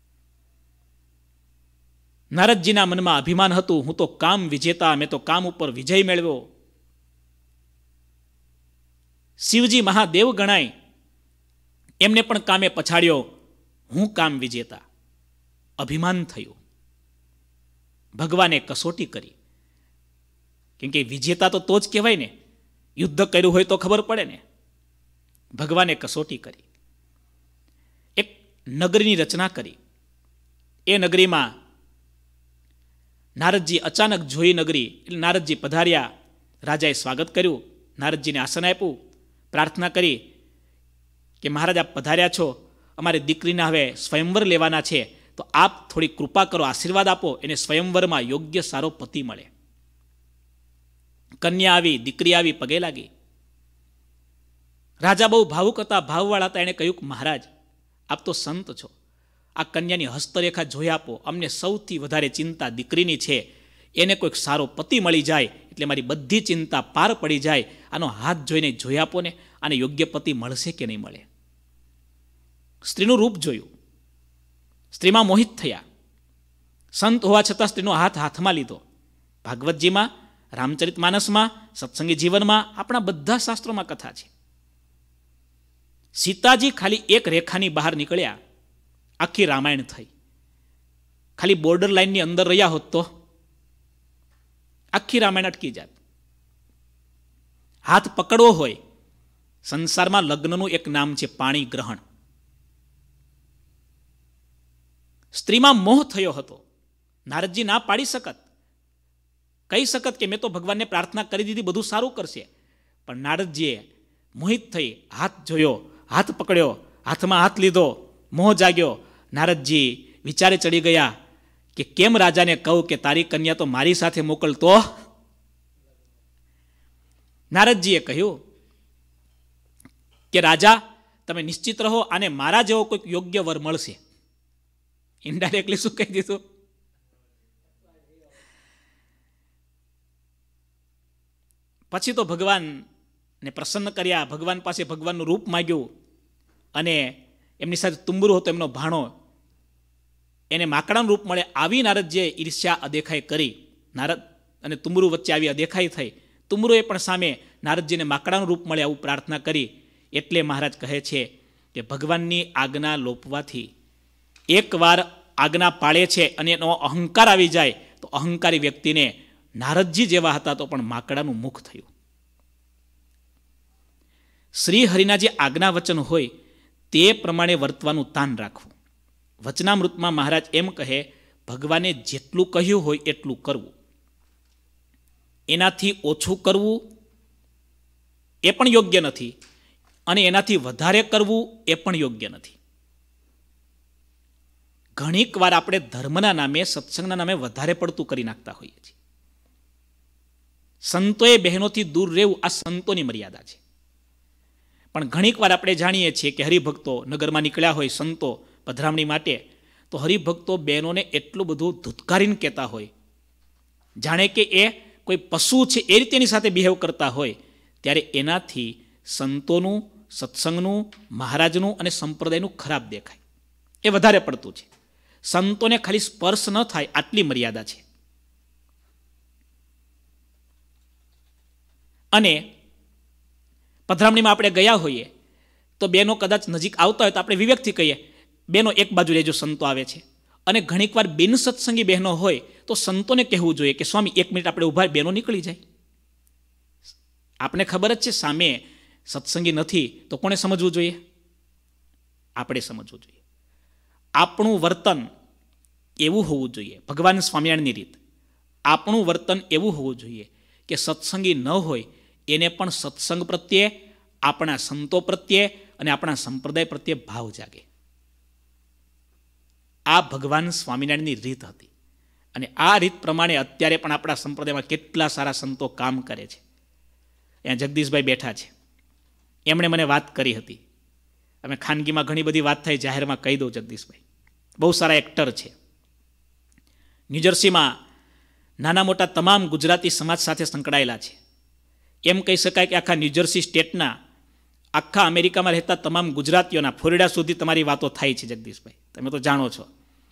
નારદજીના મનમાં અભિમાન હતું, હું તો કામ વિજેતા, મેં તો કામ ઉપર વિજય મેળવ્યો. શિવજી મહાદેવ ગણાય, એમને પણ કામે પછાડ્યો, હું કામ વિજેતા. અભિમાન થયું. ભગવાને કસોટી કરી, કેમ કે વિજેતા તો તો જ કહેવાય ને, યુદ્ધ કર્યું હોય તો ખબર પડે ને. ભગવાને કસોટી કરી, એક નગરીની રચના કરી. એ નગરીમાં નારદજી અચાનક જોઈ નગરી, એટલે નારદજી પધાર્યા. રાજાએ સ્વાગત કર્યું, નારદજીને આસન આપ્યું, પ્રાર્થના કરી કે મહારાજ આપ પધાર્યા છો, અમારી દીકરીના હવે સ્વયંવર લેવાના છે, તો આપ થોડી કૃપા કરો, આશીર્વાદ આપો, એને સ્વયંવરમાં યોગ્ય સારો પતિ મળે. કન્યા આવી, દીકરી આવી, પગે લાગી. રાજા બહુ ભાવુક હતા, ભાવવાળા હતા. એણે કહ્યું, મહારાજ આપ તો સંત છો, આ કન્યાની હસ્તરેખા જોઈ આપો. અમને સૌથી વધારે ચિંતા દીકરીની છે, એને કોઈક સારો પતિ મળી જાય એટલે મારી બધી ચિંતા પાર પડી જાય. આનો હાથ જોઈને જોઈ આપો ને, આને યોગ્ય પતિ મળશે કે નહીં મળે. સ્ત્રીનું રૂપ જોયું, સ્ત્રીમાં મોહિત થયા. સંત હોવા છતાં સ્ત્રીનો હાથ હાથમાં લીધો. ભાગવતજીમાં, રામચરિત માનસમાં, સત્સંગી જીવનમાં, આપણા બધા શાસ્ત્રોમાં કથા છે. સીતાજી ખાલી એક રેખાની બહાર નીકળ્યા, આખી રામાયણ થઈ. ખાલી બોર્ડર લાઇનની અંદર રહ્યા હોત તો આખી રામાયણ અટકી જાત. હાથ પકડવો હોય, સંસારમાં લગ્નનું એક નામ છે પાણી ગ્રહણ. સ્ત્રીમાં મોહ થયો હતો. નારદજી ના પાડી શકત, કહી શકત કે મેં તો ભગવાનને પ્રાર્થના કરી દીધી, બધું સારું કરશે. પણ નારદજીએ મોહિત થઈ હાથ જોયો, હાથ પકડ્યો, હાથમાં હાથ લીધો, મોહ જાગ્યો. નારદજી વિચારે ચડી ગયા કે કેમ રાજાને કહું કે તારી કન્યા તો મારી સાથે મોકલતો. નારદજીએ કહ્યું કે રાજા તમે નિશ્ચિત રહો, અને મારા જેવો કોઈક યોગ્ય વર મળશે. ઇનડાયરેક્ટલી શું કહી દીધું? પછી તો ભગવાનને પ્રસન્ન કર્યા, ભગવાન પાસે ભગવાનનું રૂપ માગ્યું, અને એમની સાથે તુંબરુ હતો એમનો ભાણો, એને માકડાનું રૂપ મળે. આવી નારદજીએ ઈર્ષ્યા અદેખાઈ કરી. નારદ અને તુંબરુ વચ્ચે આવી અદેખાઈ થઈ. તુંબરુએ પણ સામે નારદજીને માકડાનું રૂપ મળે આવું પ્રાર્થના કરી. એટલે મહારાજ કહે છે કે ભગવાનની આજ્ઞા લોપવાથી, એકવાર આજ્ઞા પાળે છે અને એનો અહંકાર આવી જાય તો અહંકારી વ્યક્તિને નારદજી જેવા હતા તો પણ માકડાનું મુખ થયું. શ્રી હરિના જે આજ્ઞા વચન હોય તે પ્રમાણે વર્તવાનું તાન રાખવું. વચનામૃતમાં મહારાજ એમ કહે, ભગવાને જેટલું કહ્યું હોય એટલું કરવું, એનાથી ઓછું કરવું એ પણ યોગ્ય નથી, અને એનાથી વધારે કરવું એ પણ યોગ્ય નથી. ઘણીક વાર આપણે ધર્મના નામે, સત્સંગના નામે વધારે પડતું કરી નાખતા હોઈએ છીએ. સંતોએ બહેનોથી દૂર રહેવું આ સંતોની મર્યાદા છે. પણ ઘણીક વાર આપણે જાણીએ છીએ કે હરિભક્તો નગરમાં નીકળ્યા હોય સંતો પધરામણી માટે, તો હરિભક્તો બહેનોને એટલું બધું ધુતકારીને કહેતા હોય, જાણે કે એ કોઈ પશુ છે એ રીતે એની સાથે બિહેવ કરતા હોય. ત્યારે એનાથી સંતોનું, સત્સંગનું, મહારાજનું અને સંપ્રદાયનું ખરાબ દેખાય. એ વધારે પડતું છે. સંતોને ખાલી સ્પર્શ ન થાય આટલી મર્યાદા છે. અને પધરામણીમાં આપણે ગયા હોઈએ તો બેનો કદાચ નજીક આવતા હોય તો આપણે વિવેકથી કહીએ, બેનો એક બાજુ રહેજો, સંતો આવે છે. અને ઘણીક વાર બિન સત્સંગી બહેનો હોય તો સંતોને કહેવું જોઈએ કે સ્વામી એક મિનિટ આપણે ઉભા, બહેનો નીકળી જાય. આપણે ખબર જ છે સામે સત્સંગી નથી તો કોણે સમજવું જોઈએ? આપણે સમજવું જોઈએ. આપણું વર્તન એવું હોવું જોઈએ, ભગવાન સ્વામિનારાયણની રીત, આપણું વર્તન એવું હોવું જોઈએ કે સત્સંગી ન હોય એને પણ સત્સંગ પ્રત્યે, આપણા સંતો પ્રત્યે અને આપણા સંપ્રદાય પ્રત્યે ભાવ જાગે. આ ભગવાન સ્વામિનારાયણની રીત હતી. અને આ રીત પ્રમાણે અત્યારે પણ આપણા સંપ્રદાયમાં કેટલા સારા સંતો કામ કરે છે. અહીંયા જગદીશભાઈ બેઠા છે, એમણે મને વાત કરી હતી. અમે ખાનગીમાં ઘણી બધી વાત થાય, જાહેરમાં કહી દઉં. જગદીશભાઈ બહુ સારા એક્ટર છે. ન્યૂજર્સીમાં નાના મોટા તમામ ગુજરાતી સમાજ સાથે સંકળાયેલા છે. એમ કહી શકાય કે આખા ન્યૂજર્સી સ્ટેટના, આખા અમેરિકામાં રહેતા તમામ ગુજરાતીઓના ફ્લોરિડા સુધી તમારી વાતો થાય છે. જગદીશભાઈ, તમે તો જાણો છો.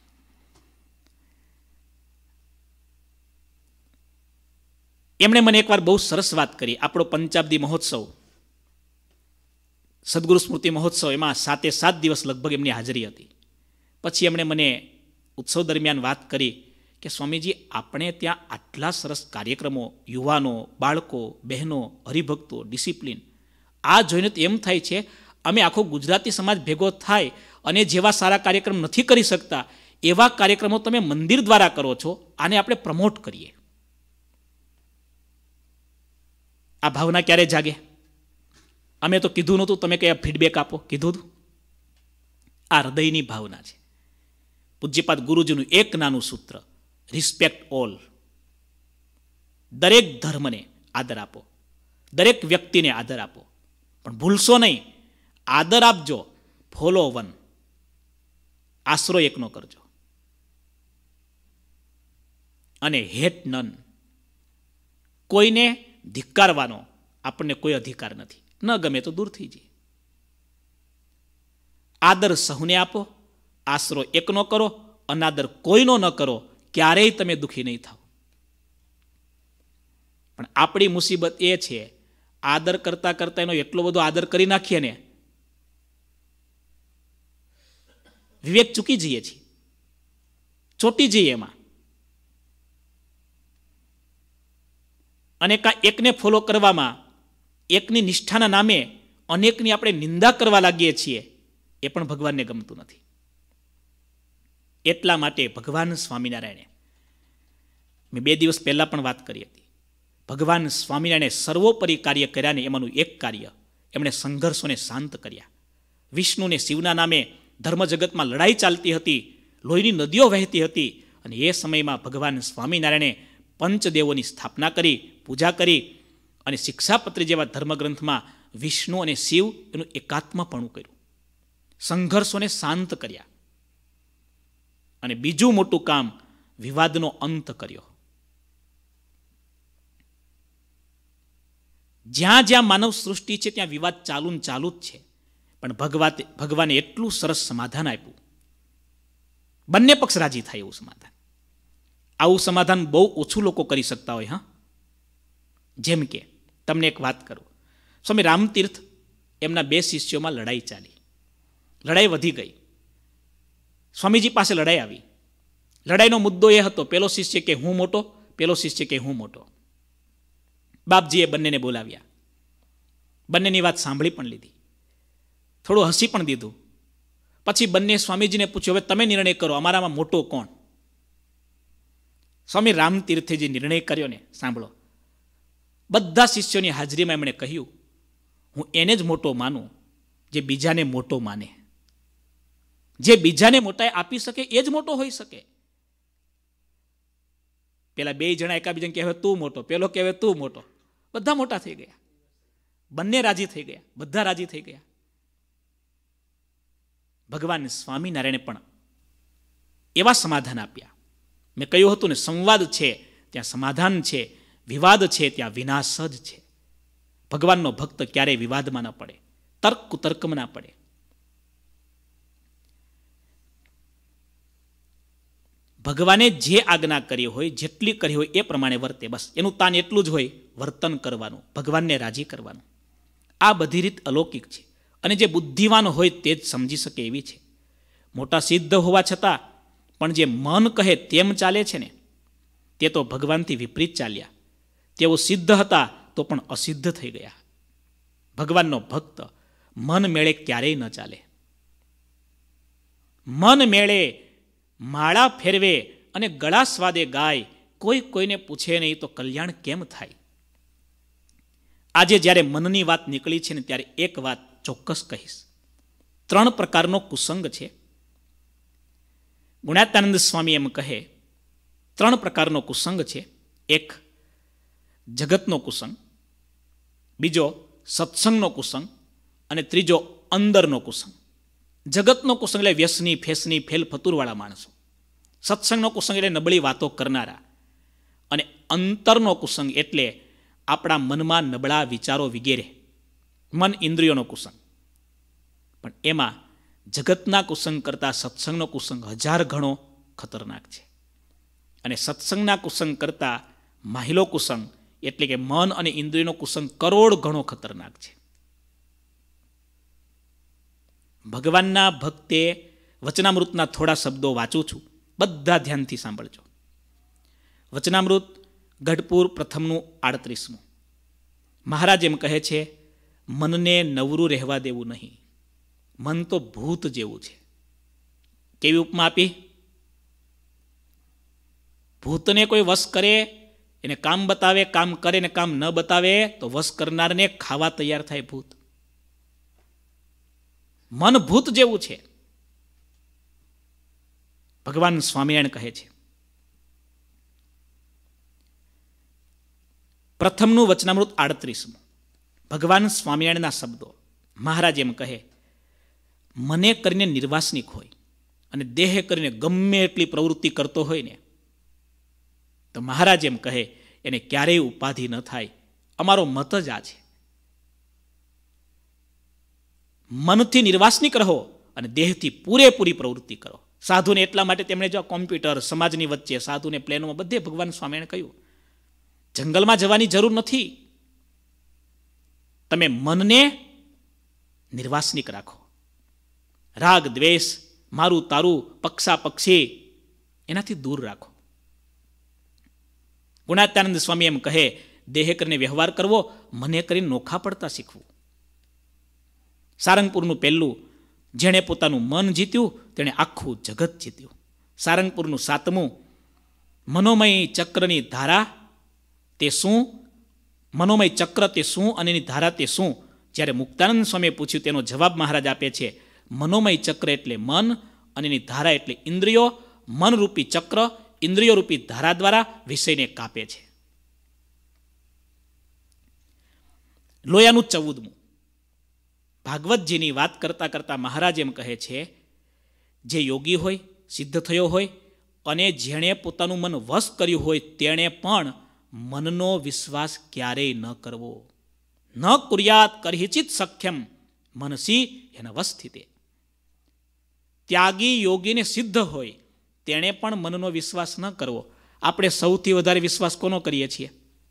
એમણે મને એકવાર બહુ સરસ વાત કરી. આપણો પંચાબ્દી મહોત્સવ, સદગુરુ સ્મૃતિ મહોત્સવ, એમાં સાતે સાત દિવસ લગભગ એમની હાજરી હતી. પછી એમણે મને ઉત્સવ દરમિયાન વાત કરી કે સ્વામીજી, આપણે ત્યાં આટલા સરસ કાર્યક્રમો, યુવાનો, બાળકો, બહેનો, હરિભક્તો, ડિસિપ્લિન, આ જોઈને તો એમ થાય છે અમે આખો ગુજરાતી સમાજ ભેગો થાય અને જેવા સારા કાર્યક્રમ નથી કરી શકતા એવા કાર્યક્રમો તમે મંદિર દ્વારા કરો છો, આને આપણે પ્રમોટ કરીએ. આ ભાવના ક્યારે જાગે? અમે તો કીધું નહોતું, તમે કયા ફીડબેક આપો, કીધું હતું. આ હૃદયની ભાવના છે. પૂજ્યપાદ ગુરુજીનું એક નાનું સૂત્ર, રિસ્પેક્ટ ઓલ. દરેક ધર્મને આદર આપો, દરેક વ્યક્તિને આદર આપો, પણ ભૂલશો નહીં, આદર આપજો, ફોલો વન, આશરો એકનો કરજો, અને હેટ નન. કોઈને ધિક્કારવાનો આપણને કોઈ અધિકાર નથી. ન ગમે તો દૂર થઈ જઈએ. આદર સહુને આપો, આશરો એકનો કરો, અનાદર કોઈનો ન કરો, ક્યારેય તમે દુઃખી નહીં થાવ. પણ આપણી મુસીબત એ છે, આદર કરતા કરતા એનો એટલો બધો આદર કરી નાખીએ ને, વિવેક ચૂકી જઈએ છીએ, ચોટી જઈએ એમાં. અને કાં એકને ફોલો કરવામાં, એકની નિષ્ઠાના નામે અનેકની આપણે નિંદા કરવા લાગીએ છીએ, એ પણ ભગવાનને ગમતું નથી. એટલા માટે ભગવાન સ્વામિનારાયણે, મેં બે દિવસ પહેલાં પણ વાત કરી હતી, ભગવાન સ્વામિનારાયણે સર્વોપરી કાર્ય કર્યા ને એમાંનું એક કાર્ય, એમણે સંઘર્ષોને શાંત કર્યા. વિષ્ણુને શિવના નામે ધર્મ જગતમાં લડાઈ ચાલતી હતી, લોહીની નદીઓ વહેતી હતી, અને એ સમયમાં ભગવાન સ્વામિનારાયણે પંચદેવોની સ્થાપના કરી, પૂજા કરી, અને શિક્ષાપત્રી જેવા ધર્મગ્રંથમાં વિષ્ણુ અને શિવ એનું એકાત્મપણું કર્યું, સંઘર્ષોને શાંત કર્યા. અને બીજું મોટું કામ, વિવાદનો અંત કર્યો. જ્યાં જ્યાં માનવ સૃષ્ટિ છે ત્યાં વિવાદ ચાલુ ને ચાલુ જ છે, પણ ભગવાન ભગવાને એટલું સરસ સમાધાન આપ્યું, બંને પક્ષ રાજી થાય એવું સમાધાન. આવું સમાધાન બહુ ઓછું લોકો કરી શકતા હોય. હા, જેમ કે તમને એક વાત કરું. સ્વામી રામતીર્થ, એમના બે શિષ્યોમાં લડાઈ ચાલી, લડાઈ વધી ગઈ, સ્વામીજી પાસે લડાઈ આવી. લડાઈનો મુદ્દો એ હતો, પેલો શિષ્ય કે હું મોટો, પેલો શિષ્ય કે હું મોટો. બાપજીએ બંનેને બોલાવ્યા, બંનેની વાત સાંભળી પણ લીધી, થોડું હસી પણ દીધું. પછી બંને સ્વામીજીને પૂછ્યું, હવે તમે નિર્ણય કરો, અમારામાં મોટો કોણ? સ્વામી રામતીર્થે જે નિર્ણય કર્યો ને, સાંભળો. બધા શિષ્યોની હાજરીમાં એમણે કહ્યું, હું એને જ મોટો માનું જે બીજાને મોટો માને. જે બીજાને મોટાઈ આપી શકે એ જ મોટો હોઈ શકે. પેલા બે જણા એકાબીજાને કહેવાય તું મોટો, પેલો કહેવાય તું મોટો, બધા મોટા થઈ ગયા, બંને રાજી થઈ ગયા, બધા રાજી થઈ ગયા. ભગવાન સ્વામિનારાયણે પણ એવા સમાધાન આપ્યા. મેં કહ્યું હતું ને, સંવાદ છે ત્યાં સમાધાન છે, વિવાદ છે ત્યાં વિનાશ જ છે. ભગવાનનો ભક્ત ક્યારેય વિવાદમાં ન પડે, તર્ક કુતર્કમાં ના પડે. ભગવાને જે આજ્ઞા કરી હોય, જેટલી કરી હોય એ પ્રમાણે વર્તે, બસ એનું તાન એટલું જ હોય, વર્તન કરવાનું, ભગવાનને રાજી કરવાનું. આ બધી રીત અલૌકિક છે, અને જે બુદ્ધિવાન હોય તે જ સમજી શકે એવી છે. મોટા સિદ્ધ હોવા છતાં પણ જે મન કહે તેમ ચાલે છે ને, તે તો ભગવાનથી વિપરીત ચાલ્યા. તેઓ સિદ્ધ હતા તો પણ અસિદ્ધ થઈ ગયા. ભગવાનનો ભક્ત મન મેળે ક્યારેય ન ચાલે. મન મેળે માળા ફેરવે અને ગળા સ્વાદે ગાય, કોઈ કોઈને પૂછે નહીં તો કલ્યાણ કેમ થાય? આજે જ્યારે મનની વાત નીકળી છે ને ત્યારે એક વાત ચોક્કસ કહીશ. ત્રણ પ્રકારનો કુસંગ છે. ગુણાત્યાનંદ સ્વામી એમ કહે ત્રણ પ્રકારનો કુસંગ છે. એક જગતનો કુસંગ, બીજો સત્સંગનો કુસંગ અને ત્રીજો અંદરનો કુસંગ. જગતનો કુસંગ એટલે વ્યસની, ફેસની, ફેલ ફતુરવાળા માણસો. સત્સંગનો કુસંગ એટલે નબળી વાતો કરનારા. અને અંતરનો કુસંગ એટલે આપણા મનમાં નબળા વિચારો વગેરે, મન ઇન્દ્રિયોનો કુસંગ. પણ એમાં જગતના કુસંગ કરતાં સત્સંગનો કુસંગ હજાર ગણો ખતરનાક છે. અને સત્સંગના કુસંગ કરતાં માહિલો કુસંગ એટલે કે મન અને ઇન્દ્રિયનો કુસંગ કરોડ ગણો ખતરનાક છે. ભગવાનના ભક્તે વચનામૃતના થોડા શબ્દો વાંચું છું, બધા ધ્યાનથી સાંભળજો. વચનામૃત ગઢપુર પ્રથમનું આડત્રીસમું. મહારાજ એમ કહે છે, મનને નવરું રહેવા દેવું નહીં. મન તો ભૂત જેવું છે. કેવી ઉપમા આપી? ભૂતને કોઈ વશ કરે, એને કામ બતાવે, કામ કરે ને કામ ન બતાવે તો વશ કરનારને ખાવા તૈયાર થાય ભૂત. મન ભૂત જેવું છે. ભગવાન સ્વામિનારાયણ કહે છે. પ્રથમનું વચનામૃત આડત્રીસમું. ભગવાન સ્વામિનારાયણના શબ્દો. મહારાજ એમ કહે, મને કરીને નિર્વાસનિક હોય અને દેહ કરીને ગમે એટલી પ્રવૃત્તિ કરતો હોય ને તો મહારાજ એમ કહે એને ક્યારેય ઉપાધિ ન થાય. અમારો મત જ આ છે. મનથી નિર્વાસનિક રહો અને દેહથી પૂરેપૂરી પ્રવૃત્તિ કરો. સાધુને એટલા માટે તેમણે જો કોમ્પ્યુટર સમાજની વચ્ચે સાધુને પ્લેનોમાં બધે ભગવાન સ્વામિનારાયણે કહ્યું, જંગલમાં જવાની જરૂર નથી. તમે મનને નિર્વાસનિક રાખો. રાગ દ્વેષ, મારું તારું, પક્ષા પક્ષી એનાથી દૂર રાખો. ગુણાત્યાનંદ સ્વામી એમ કહે, દેહ કરીને વ્યવહાર કરવો, મને કરીને નોખા પડતા શીખવું. સારંગપુરનું પહેલું, જેણે પોતાનું મન જીત્યું તેણે આખું જગત જીત્યું. સારંગપુરનું સાતમું, મનોમય ચક્રની ધારા તે શું? મનોમય ચક્ર તે શું અને એની ધારા તે શું? જ્યારે મુક્તાનંદ સ્વામીએ પૂછ્યું તેનો જવાબ મહારાજ આપે છે, મનોમય ચક્ર એટલે મન અને એની ધારા એટલે ઇન્દ્રિયો. મનરૂપી ચક્ર ઇન્દ્રિયો રૂપી ધારા દ્વારા વિષયને કાપે છે. લોયાનું ચૌદમું. ભાગવતજીની વાત કરતા કરતા મહારાજ એમ કહે છે, જે યોગી હોય, સિદ્ધ થયો હોય અને જેણે પોતાનું મન વશ કર્યું હોય તેણે પણ મનનો વિશ્વાસ ક્યારેય ન કરવો. ન કુર્યાત કરહિચિત સખ્યમ મનસી એના વસ્થિતે. ત્યાગી યોગીને સિદ્ધ હોય તેણે પણ મનનો વિશ્વાસ ન કરવો. આપણે સૌથી વધારે વિશ્વાસ કોનો કરીએ છીએ?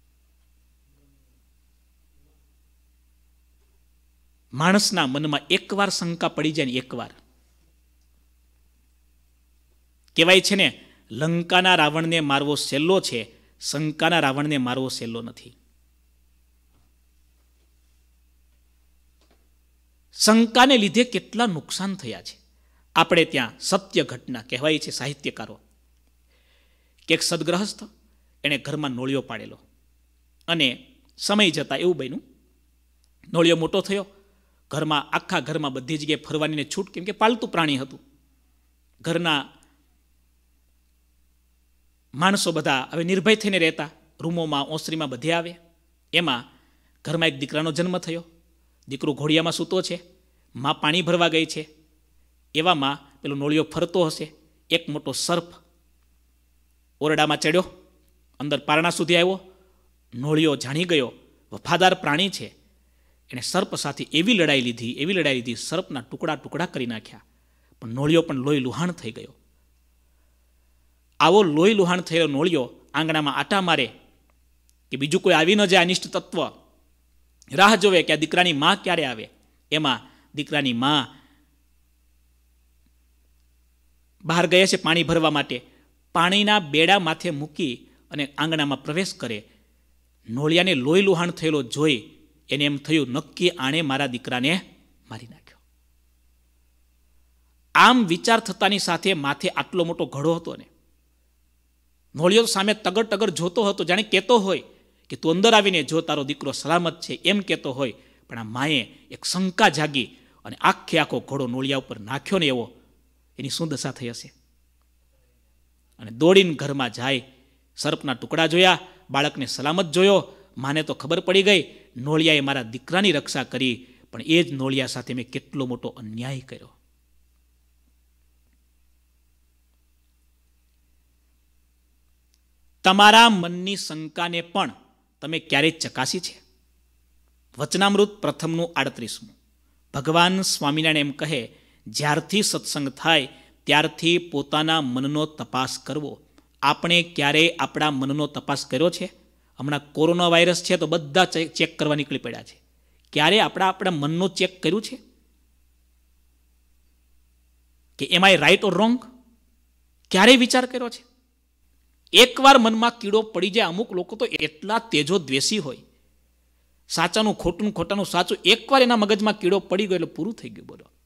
માણસના મનમાં એકવાર શંકા પડી જાય ને, એકવાર કહેવાય છે ને, લંકાના રાવણને મારવો સહેલો છે, શંકાના રાવણને મારવો સહેલો નથી. શંકાને લીધે કેટલા નુકસાન થયા છે. આપણે ત્યાં સત્ય ઘટના કહેવાય છે સાહિત્યકારો કે એક સદગ્રહસ્થ એણે ઘરમાં નોળિયો પાડેલો અને સમય જતાં એવું બન્યું, નોળિયો મોટો થયો, ઘરમાં આખા ઘરમાં બધી જગ્યાએ ફરવાનીને છૂટ, કેમ કે પાલતું પ્રાણી હતું. ઘરના માણસો બધા હવે નિર્ભય થઈને રહેતા, રૂમોમાં ઓસરીમાં બધે આવે. એમાં ઘરમાં એક દીકરાનો જન્મ થયો. દીકરો ઘોડિયામાં સૂતો છે, માં પાણી ભરવા ગઈ છે. એવામાં પેલો નોળિયો ફરતો હશે. એક મોટો સર્પ ઓરડામાં ચડ્યો, અંદર પારણા સુધી આવ્યો. નોળિયો જાણી ગયો વફાદાર પ્રાણી છે, એણે સર્પ સાથે એવી લડાઈ લીધી, એવી લડાઈ લીધી, સર્પના ટુકડા ટુકડા કરી નાખ્યા. પણ નોળિયો પણ લોહી લુહાણ થઈ ગયો. આવો લોહી લુહાણ થયેલો નોળિયો આંગણામાં આટા મારે કે બીજું કોઈ આવી ન જાય અનિષ્ટ તત્વ, રાહ જોવે કે આ દીકરાની માં ક્યારે આવે. એમાં દીકરાની માં બહાર ગયા છે પાણી ભરવા માટે. પાણીના બેડા માથે મૂકી અને આંગણામાં પ્રવેશ કરે. નોળિયાને લોહી લુહાણ થયેલો જોઈ એને એમ થયું, નક્કી આણે મારા દીકરાને મારી નાખ્યો. આમ વિચાર થતાની સાથે માથે આટલો મોટો ઘડો હતો ને, નોળિયો સામે તગર તગર જોતો હતો, જાણે કહેતો હોય કે કે તું અંદર આવીને જો તારો દીકરો સલામત છે એમ કહેતો હોય, પણ આ માએ એક શંકા જાગી અને આખે આખો ઘોડો નોળિયા ઉપર નાખ્યો ને એવો, એની શું દશા થઈ હશે. અને દોડીને ઘરમાં જાય, સર્પના ટુકડા જોયા, બાળકને સલામત જોયો. માને તો ખબર પડી ગઈ નોળિયાએ મારા દીકરાની રક્ષા કરી, પણ એ જ નોળિયા સાથે મેં કેટલો મોટો અન્યાય કર્યો. તમારા મનની શંકાને પણ તમે ક્યારેય ચકાસી છે? વચનામૃત પ્રથમનું આડત્રીસમું. ભગવાન સ્વામિનારાયણ એમ કહે, જ્યારથી સત્સંગ થાય ત્યારથી પોતાના મનનો તપાસ કરવો. આપણે ક્યારેય આપણા મનનો તપાસ કર્યો છે? હમણાં કોરોના વાયરસ છે તો બધા ચેક કરવા નીકળી પડ્યા છે. ક્યારે આપણા આપણા મનનો ચેક કર્યું છે કે એમ આઈ રાઈટ ઓર રોંગ? ક્યારેય વિચાર કર્યો છે? એકવાર મનમાં કીડો પડી જાય, અમુક લોકો તો એટલા તેજો દ્વેષી હોય, સાચાનું ખોટું, ખોટાનું સાચું, એકવાર એના મગજમાં કીડો પડી ગયો એટલે પૂરું થઈ ગયું. બોલો,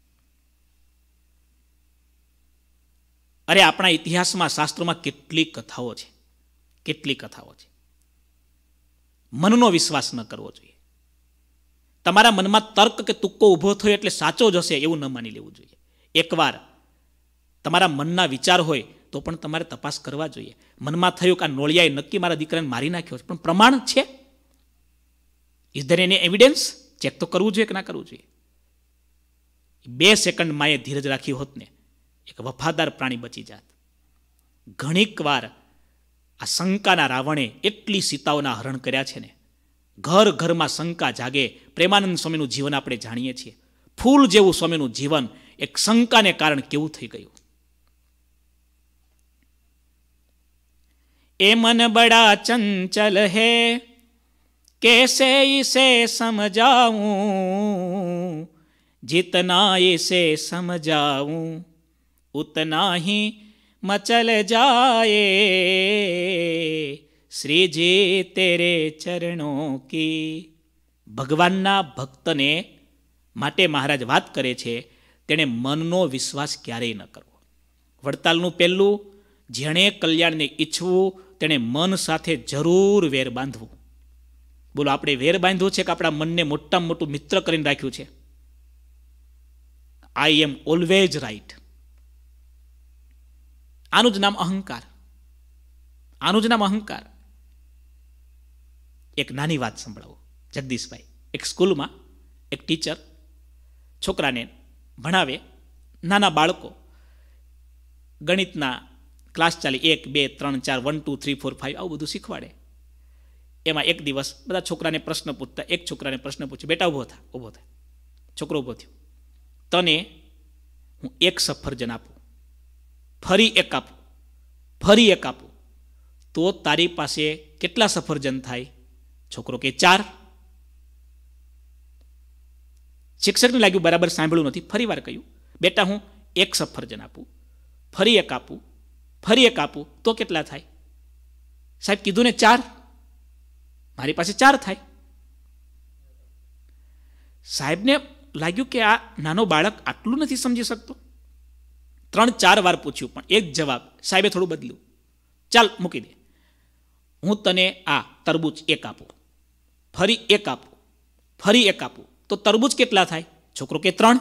અરે આપણા ઇતિહાસમાં, શાસ્ત્રોમાં કેટલી કથાઓ છે, કેટલી કથાઓ છે. મનનો વિશ્વાસ ન કરવો જોઈએ. તમારા મનમાં તર્ક કે તુક્કો ઊભો થયો એટલે સાચો જ હશે એવું ન માની લેવું જોઈએ. એકવાર તમારા મનના વિચાર હોય તો પણ તમારે તપાસ કરવા જોઈએ. મનમાં થયું કે આ નોળિયાએ નક્કી મારા દીકરાને મારી નાખ્યો છે, પણ પ્રમાણ છે? Is there any evidence? Check તો કરવું જોઈએ કે ના કરવું જોઈએ? બે સેકન્ડ માએ ધીરજ રાખી હોત ને એક વફાદાર પ્રાણી બચી જાત. ઘણીક વાર આ શંકાના રાવણે એટલી સીતાઓના હરણ કર્યા છે ને, ઘર ઘરમાં શંકા જાગે. પ્રેમાનંદ સ્વામીનું જીવન આપણે જાણીએ છીએ. ફૂલ જેવું સ્વામીનું જીવન એક શંકાને કારણે કેવું થઈ ગયું. એ મન બડા ચંચલ હે, कैसे इसे समझाऊं, जितना इसे समझाऊं उतना ही मचल जाए, श्रीजी तेरे चरणों की. ભગવાનના ભક્તને માટે મહારાજ વાત કરે છે, તેણે મનનો વિશ્વાસ ક્યારેય ન કરવો. વડતાલનું પહેલું, જેણે કલ્યાણને ઈચ્છવું તેણે મન સાથે જરૂર વેર બાંધવું. બોલો, આપણે વેર બાંધવું છે કે આપણા મનને મોટામાં મોટું મિત્ર કરીને રાખ્યું છે? I am always right. આનું જ નામ અહંકાર. આનું જ નામ અહંકાર. એક નાની વાત સંભળાવો જગદીશભાઈ. એક સ્કૂલમાં એક ટીચર છોકરાને ભણાવે, નાના બાળકો ગણિતના ક્લાસ ચાલે, એક બે ત્રણ ચાર one two three four five આવું બધું શીખવાડે. એમાં એક દિવસ બધા છોકરાને પ્રશ્ન પૂછતા, એક છોકરાને પ્રશ્ન પૂછ્યો, બેટા ઊભો થા, ઊભો થાય. છોકરો ઊભો થયો. તને હું એક સફરજન આપું, ફરી એક આપું, ફરી એક આપું, તો તારી પાસે કેટલા સફરજન થાય? છોકરો કે ચાર. શિક્ષકને લાગ્યું બરાબર સાંભળ્યું નથી, ફરી વાર કહ્યું, બેટા હું એક સફરજન આપું, ફરી એક આપું, ફરી એક આપું, તો કેટલા થાય? સાહેબ કીધું ને ચાર, મારી પાસે ચાર થાય. સાહેબને લાગ્યું કે આ નાનો બાળક આટલું નથી સમજી શકતો. ત્રણ ચાર વાર પૂછ્યું પણ એક જવાબ. સાહેબે થોડું બદલ્યું, ચાલ મૂકી દે, હું તને આ તરબૂચ એક આપું, ફરી એક આપું, ફરી એક આપું, તો તરબૂચ કેટલા થાય? છોકરો કે ત્રણ.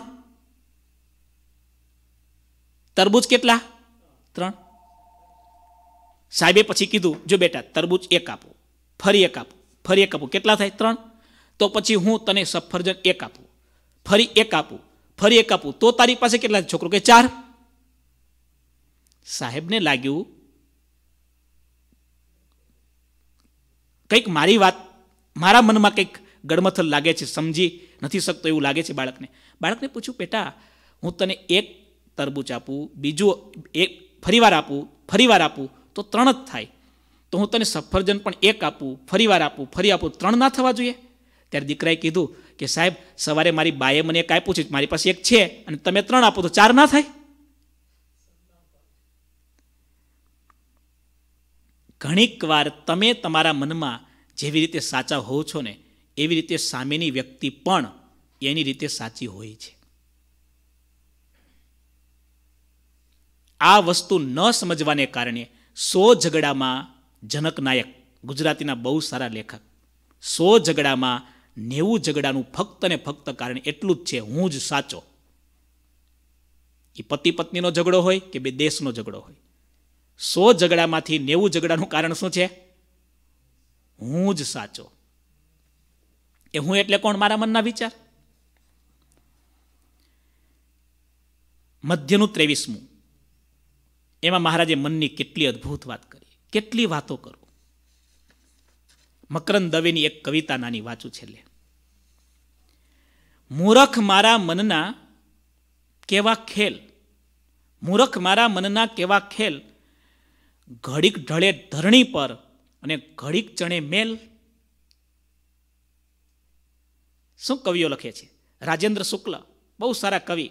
તરબૂચ કેટલા? ત્રણ. સાહેબે પછી કીધું, જો બેટા તરબૂચ એક આપું, ફરી એક આપું, ફરી એક આપું, કેટલા થાય? ત્રણ. તો પછી હું તને સફરજન એક આપું, ફરી એક આપું, ફરી એક આપું, તો તારી પાસે કેટલા? છોકરો કે ચાર. સાહેબને લાગ્યું કંઈક મારી વાત, મારા મનમાં કંઈક ગડમથલ લાગે છે, સમજી નથી શકતો એવું લાગે છે બાળકને. બાળકને પૂછ્યું, બેટા હું તને એક તરબૂચ આપું, બીજું એક ફરીવાર આપું, ફરીવાર આપું, તો ત્રણ જ થાય. તો હું તને સફરજન પણ એક આપું, ફરીવાર આપું, ફરી આપું, ત્રણ ના થવા જોઈએ? ત્યારે દીકરાએ કીધું કે સાહેબ સવારે મારી બાએ મને એક આપ્યું છે, મારી પાસે એક છે, અને તમે ત્રણ આપો તો ચાર ના થાય? ઘણીક વાર તમે તમારા મનમાં જેવી રીતે સાચા હોવ છો ને, એવી રીતે સામેની વ્યક્તિ પણ એની રીતે સાચી હોય છે. આ વસ્તુ ન સમજવાને કારણે સો ઝઘડામાં જનક નાયક ગુજરાતીના બહુ સારા લેખક. સો ઝઘડામાં નેવું ઝઘડાનું ફક્ત ને ફક્ત કારણ એટલું જ છે, હું જ સાચો. એ પતિ પત્નીનો ઝઘડો હોય કે બે દેશનો ઝઘડો હોય, સો ઝઘડામાંથી નેવું ઝઘડાનું કારણ શું છે? હું જ સાચો. એ હું એટલે કોણ? મારા મનના વિચાર. મધ્યનું ત્રેવીસમું, એમાં મહારાજે મનની કેટલી અદ્ભુત વાત કરી, કેટલી વાતો કરું. મકરંદ દવેની એક કવિતા નાની વાંચું છેલ્લે. મૂરખ મારા મનના કેવા ખેલ, મૂરખ મારા મનના કેવા ખેલ, ઘડીક ઢળે ધરણી પર અને ઘડીક ચણે મેલ. શું કવિઓ લખે છે? રાજેન્દ્ર શુક્લ, બહુ સારા કવિ.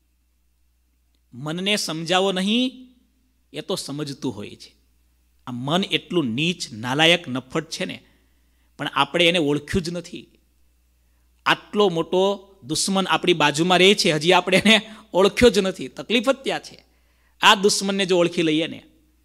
મનને સમજાવો નહીં, એ તો સમજતું હોય છે. આ મન એટલું નીચ, નાલાયક, નફ્ફટ છે ને, પણ આપણે એને ઓળખ્યું જ નથી. આટલો મોટો દુશ્મન આપણી બાજુમાં રહે છે, હજી આપણે એને ઓળખ્યો જ નથી. તકલીફ જ ત્યાં છે. આ દુશ્મનને જો ઓળખી લઈએ ને,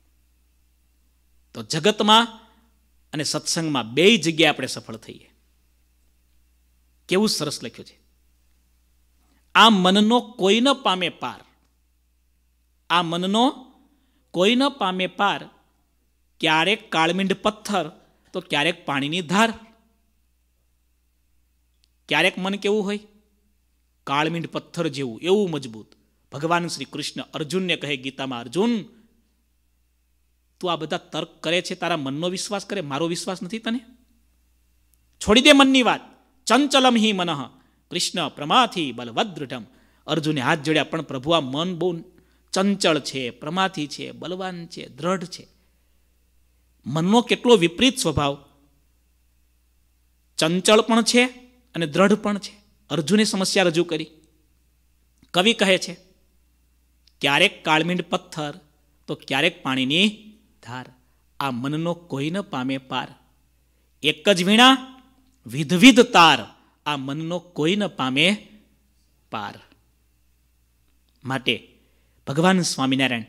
તો જગતમાં અને સત્સંગમાં બે જગ્યાએ આપણે સફળ થઈએ. કેવું સરસ લખ્યું છે. આ મનનો કોઈ ન પામે પાર, આ મનનો કોઈ ન પામે પાર, ક્યારેક કાળમીંડ પથ્થર તો ક્યારેક પાણીની ધાર. ક્યારેક મન કેવું હોય? કાળમીંડ પથ્થર જેવું, એવું મજબૂત. ભગવાન શ્રી કૃષ્ણ અર્જુનને કહે ગીતામાં, અર્જુન તું આ બધા તર્ક કરે છે, તારા મનનો વિશ્વાસ કરે, મારો વિશ્વાસ નથી તને? છોડી દે મનની વાત. ચંચલમ હિ મનઃ કૃષ્ણ પ્રમાથી બલવદ્રઢમ. અર્જુને હાથ જોડ્યા, પણ પ્રભુ આ મન બહુ ચંચળ છે, પ્રમાથી છે, બલવાન છે, દ્રઢ છે. મનનો કેટલો વિપરીત સ્વભાવ. ચંચળ પણ છે અને દ્રઢ પણ છે. અર્જુને સમસ્યા રજૂ કરી. કવિ કહે છે, ક્યારેક કાળમીંડ પથ્થર તો ક્યારેક પાણીની ધાર. આ મનનો કોઈ ન પામે પાર. એક જ વીણા વિધવિધ તાર, આ મનનો કોઈ ન પામે પાર. માટે ભગવાન સ્વામિનારાયણ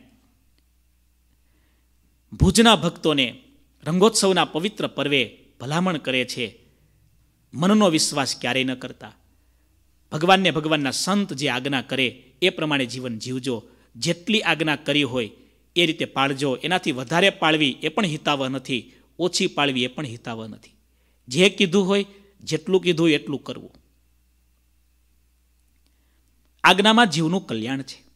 ભુજના ભક્તોને રંગોત્સવના પવિત્ર પર્વે ભલામણ કરે છે, મનનો વિશ્વાસ ક્યારેય ન કરતા. ભગવાનને ભગવાનના સંત જે આજ્ઞા કરે એ પ્રમાણે જીવન જીવજો. જેટલી આજ્ઞા કરી હોય એ રીતે પાળજો. એનાથી વધારે પાળવી એ પણ હિતાવહ નથી, ઓછી પાળવી એ પણ હિતાવહ નથી. જે કીધું હોય, જેટલું કીધું હોય એટલું કરવું. આજ્ઞામાં જીવનું કલ્યાણ છે.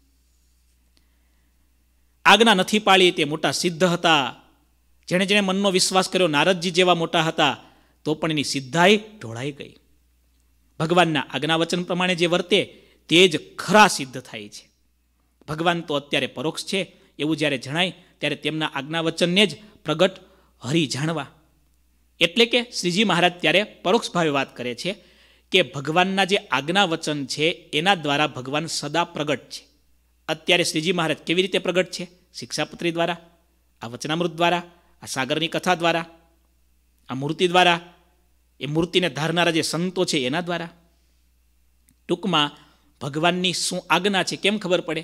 આજ્ઞા નથી પાળી તે મોટા સિદ્ધ હતા. જેણે જેણે મનનો વિશ્વાસ કર્યો, નારદજી જેવા મોટા હતા, તો પણ એની સિદ્ધાઈ ઢોળાઈ ગઈ. ભગવાનના આજ્ઞા વચન પ્રમાણે જે વર્તે તે જ ખરા સિદ્ધ થાય છે. ભગવાન તો અત્યારે પરોક્ષ છે એવું જ્યારે જણાય ત્યારે તેમના આજ્ઞા વચનને જ પ્રગટ હરી જાણવા. એટલે કે શ્રીજી મહારાજ ત્યારે પરોક્ષ ભાવે વાત કરે છે કે ભગવાનના જે આજ્ઞા વચન છે એના દ્વારા ભગવાન સદા પ્રગટ છે. અત્યારે શ્રીજી મહારાજ કેવી રીતે પ્રગટ છે? શિક્ષાપત્રી દ્વારા, આ વચનામૃત દ્વારા, આ સાગરની કથા દ્વારા, આ મૂર્તિ દ્વારા, એ મૂર્તિને ધારનારા જે સંતો છે એના દ્વારા. ટૂંકમાં ભગવાનની શું આજ્ઞા છે કેમ ખબર પડે?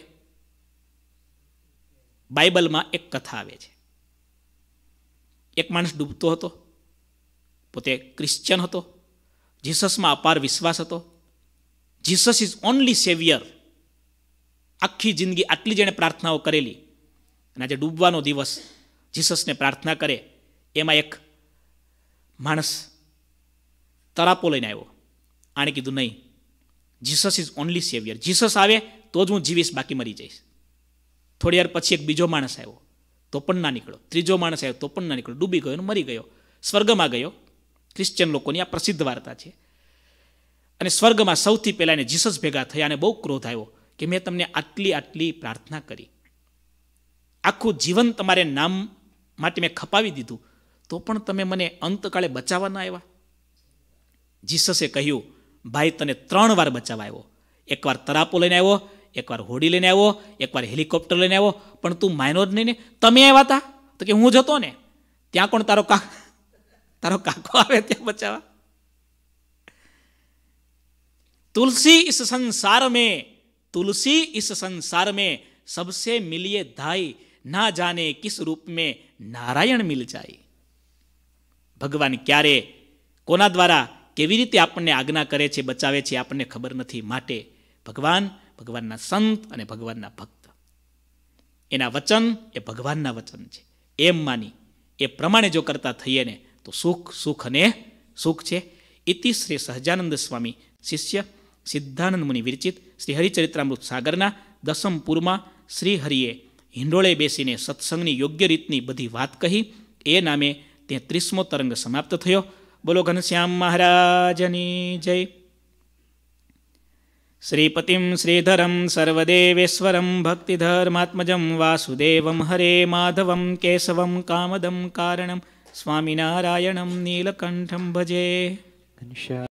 બાઇબલમાં એક કથા આવે છે. એક માણસ ડૂબતો હતો, પોતે ક્રિશ્ચિયન હતો, જીસસમાં અપાર વિશ્વાસ હતો. Jesus is only saviour. આખી જિંદગી આટલી જેણે પ્રાર્થનાઓ કરેલી, અને આજે ડૂબવાનો દિવસ જીસસને પ્રાર્થના કરે. એમાં એક માણસ તરાપો લઈને આવ્યો. આણે કીધું નહીં, Jesus is only saviour. Jesus આવે તો જ હું જીવીશ, બાકી મરી જઈશ. થોડી વાર પછી એક બીજો માણસ આવ્યો, તો પણ ના નીકળ્યો. ત્રીજો માણસ આવ્યો તો પણ ના નીકળ્યો. ડૂબી ગયો અને મરી ગયો, સ્વર્ગમાં ગયો. ક્રિશ્ચિયન લોકોની આ પ્રસિદ્ધ વાર્તા છે. અને સ્વર્ગમાં સૌથી પહેલાં એને જીસસ ભેગા થયા અને બહુ ક્રોધ આવ્યો કે મેં તમને આટલી આટલી પ્રાર્થના કરી, આખું જીવન તમારે નામ માટે મેં ખપાવી દીધું, તો પણ તમે મને અંતકાળે બચાવવા ના આવ્યા. જીસસે કહ્યું, ભાઈ તને ત્રણ વાર બચાવવા આવ્યો. એકવાર તરાપો લઈને આવ્યો, એકવાર હોડી લઈને આવ્યો, એકવાર હેલિકોપ્ટર લઈને આવ્યો, પણ તું માયનો જ નહીં ને. તમે આવ્યા હતા તો કે હું જ હતો ને. ત્યાં કોણ તારો કા તારો કાકો આવે ત્યાં બચાવવા? तुलसी इस संसार में तुलसी इस संसार में सबसे मिलिए धाई, ना जाने किस रूप में नारायण मिल जाए. ભગવાન ક્યારે, કોના દ્વારા, કેવી રીતે આપણને આજ્ઞા કરે છે, બચાવે છે, આપણને ખબર નથી. માટે ભગવાન, ભગવાનના સંત અને ભગવાનના ભક્ત, એના વચન એ ભગવાનના વચન છે એમ માની એ પ્રમાણે જો કરતા થઈએ ને તો સુખ, સુખ અને સુખ છે. ઇતિ શ્રી સહજાનંદ સ્વામી શિષ્ય સિદ્ધાનંદ મુનિ વિરચિત શ્રી હરિચરિત્રામૃત સાગરના દસમ પૂરમાં શ્રી હરિએ હિંડોળે બેસીને સત્સંગની યોગ્ય રીતની બધી વાત કહી. એ નામે તેત્રીસમો તરંગ સમાપ્ત થયો. બોલો ઘનશ્યામ મહારાજની જય. શ્રીપતિમ શ્રીધરમ સર્વદેવેશ્વરમ ભક્તિધર્માત્મજમ વાસુદેવમ હરે માધવમ કેશવમ કામદમ કારણમ સ્વામિનારાયણમ નીલકંઠમ ભજે.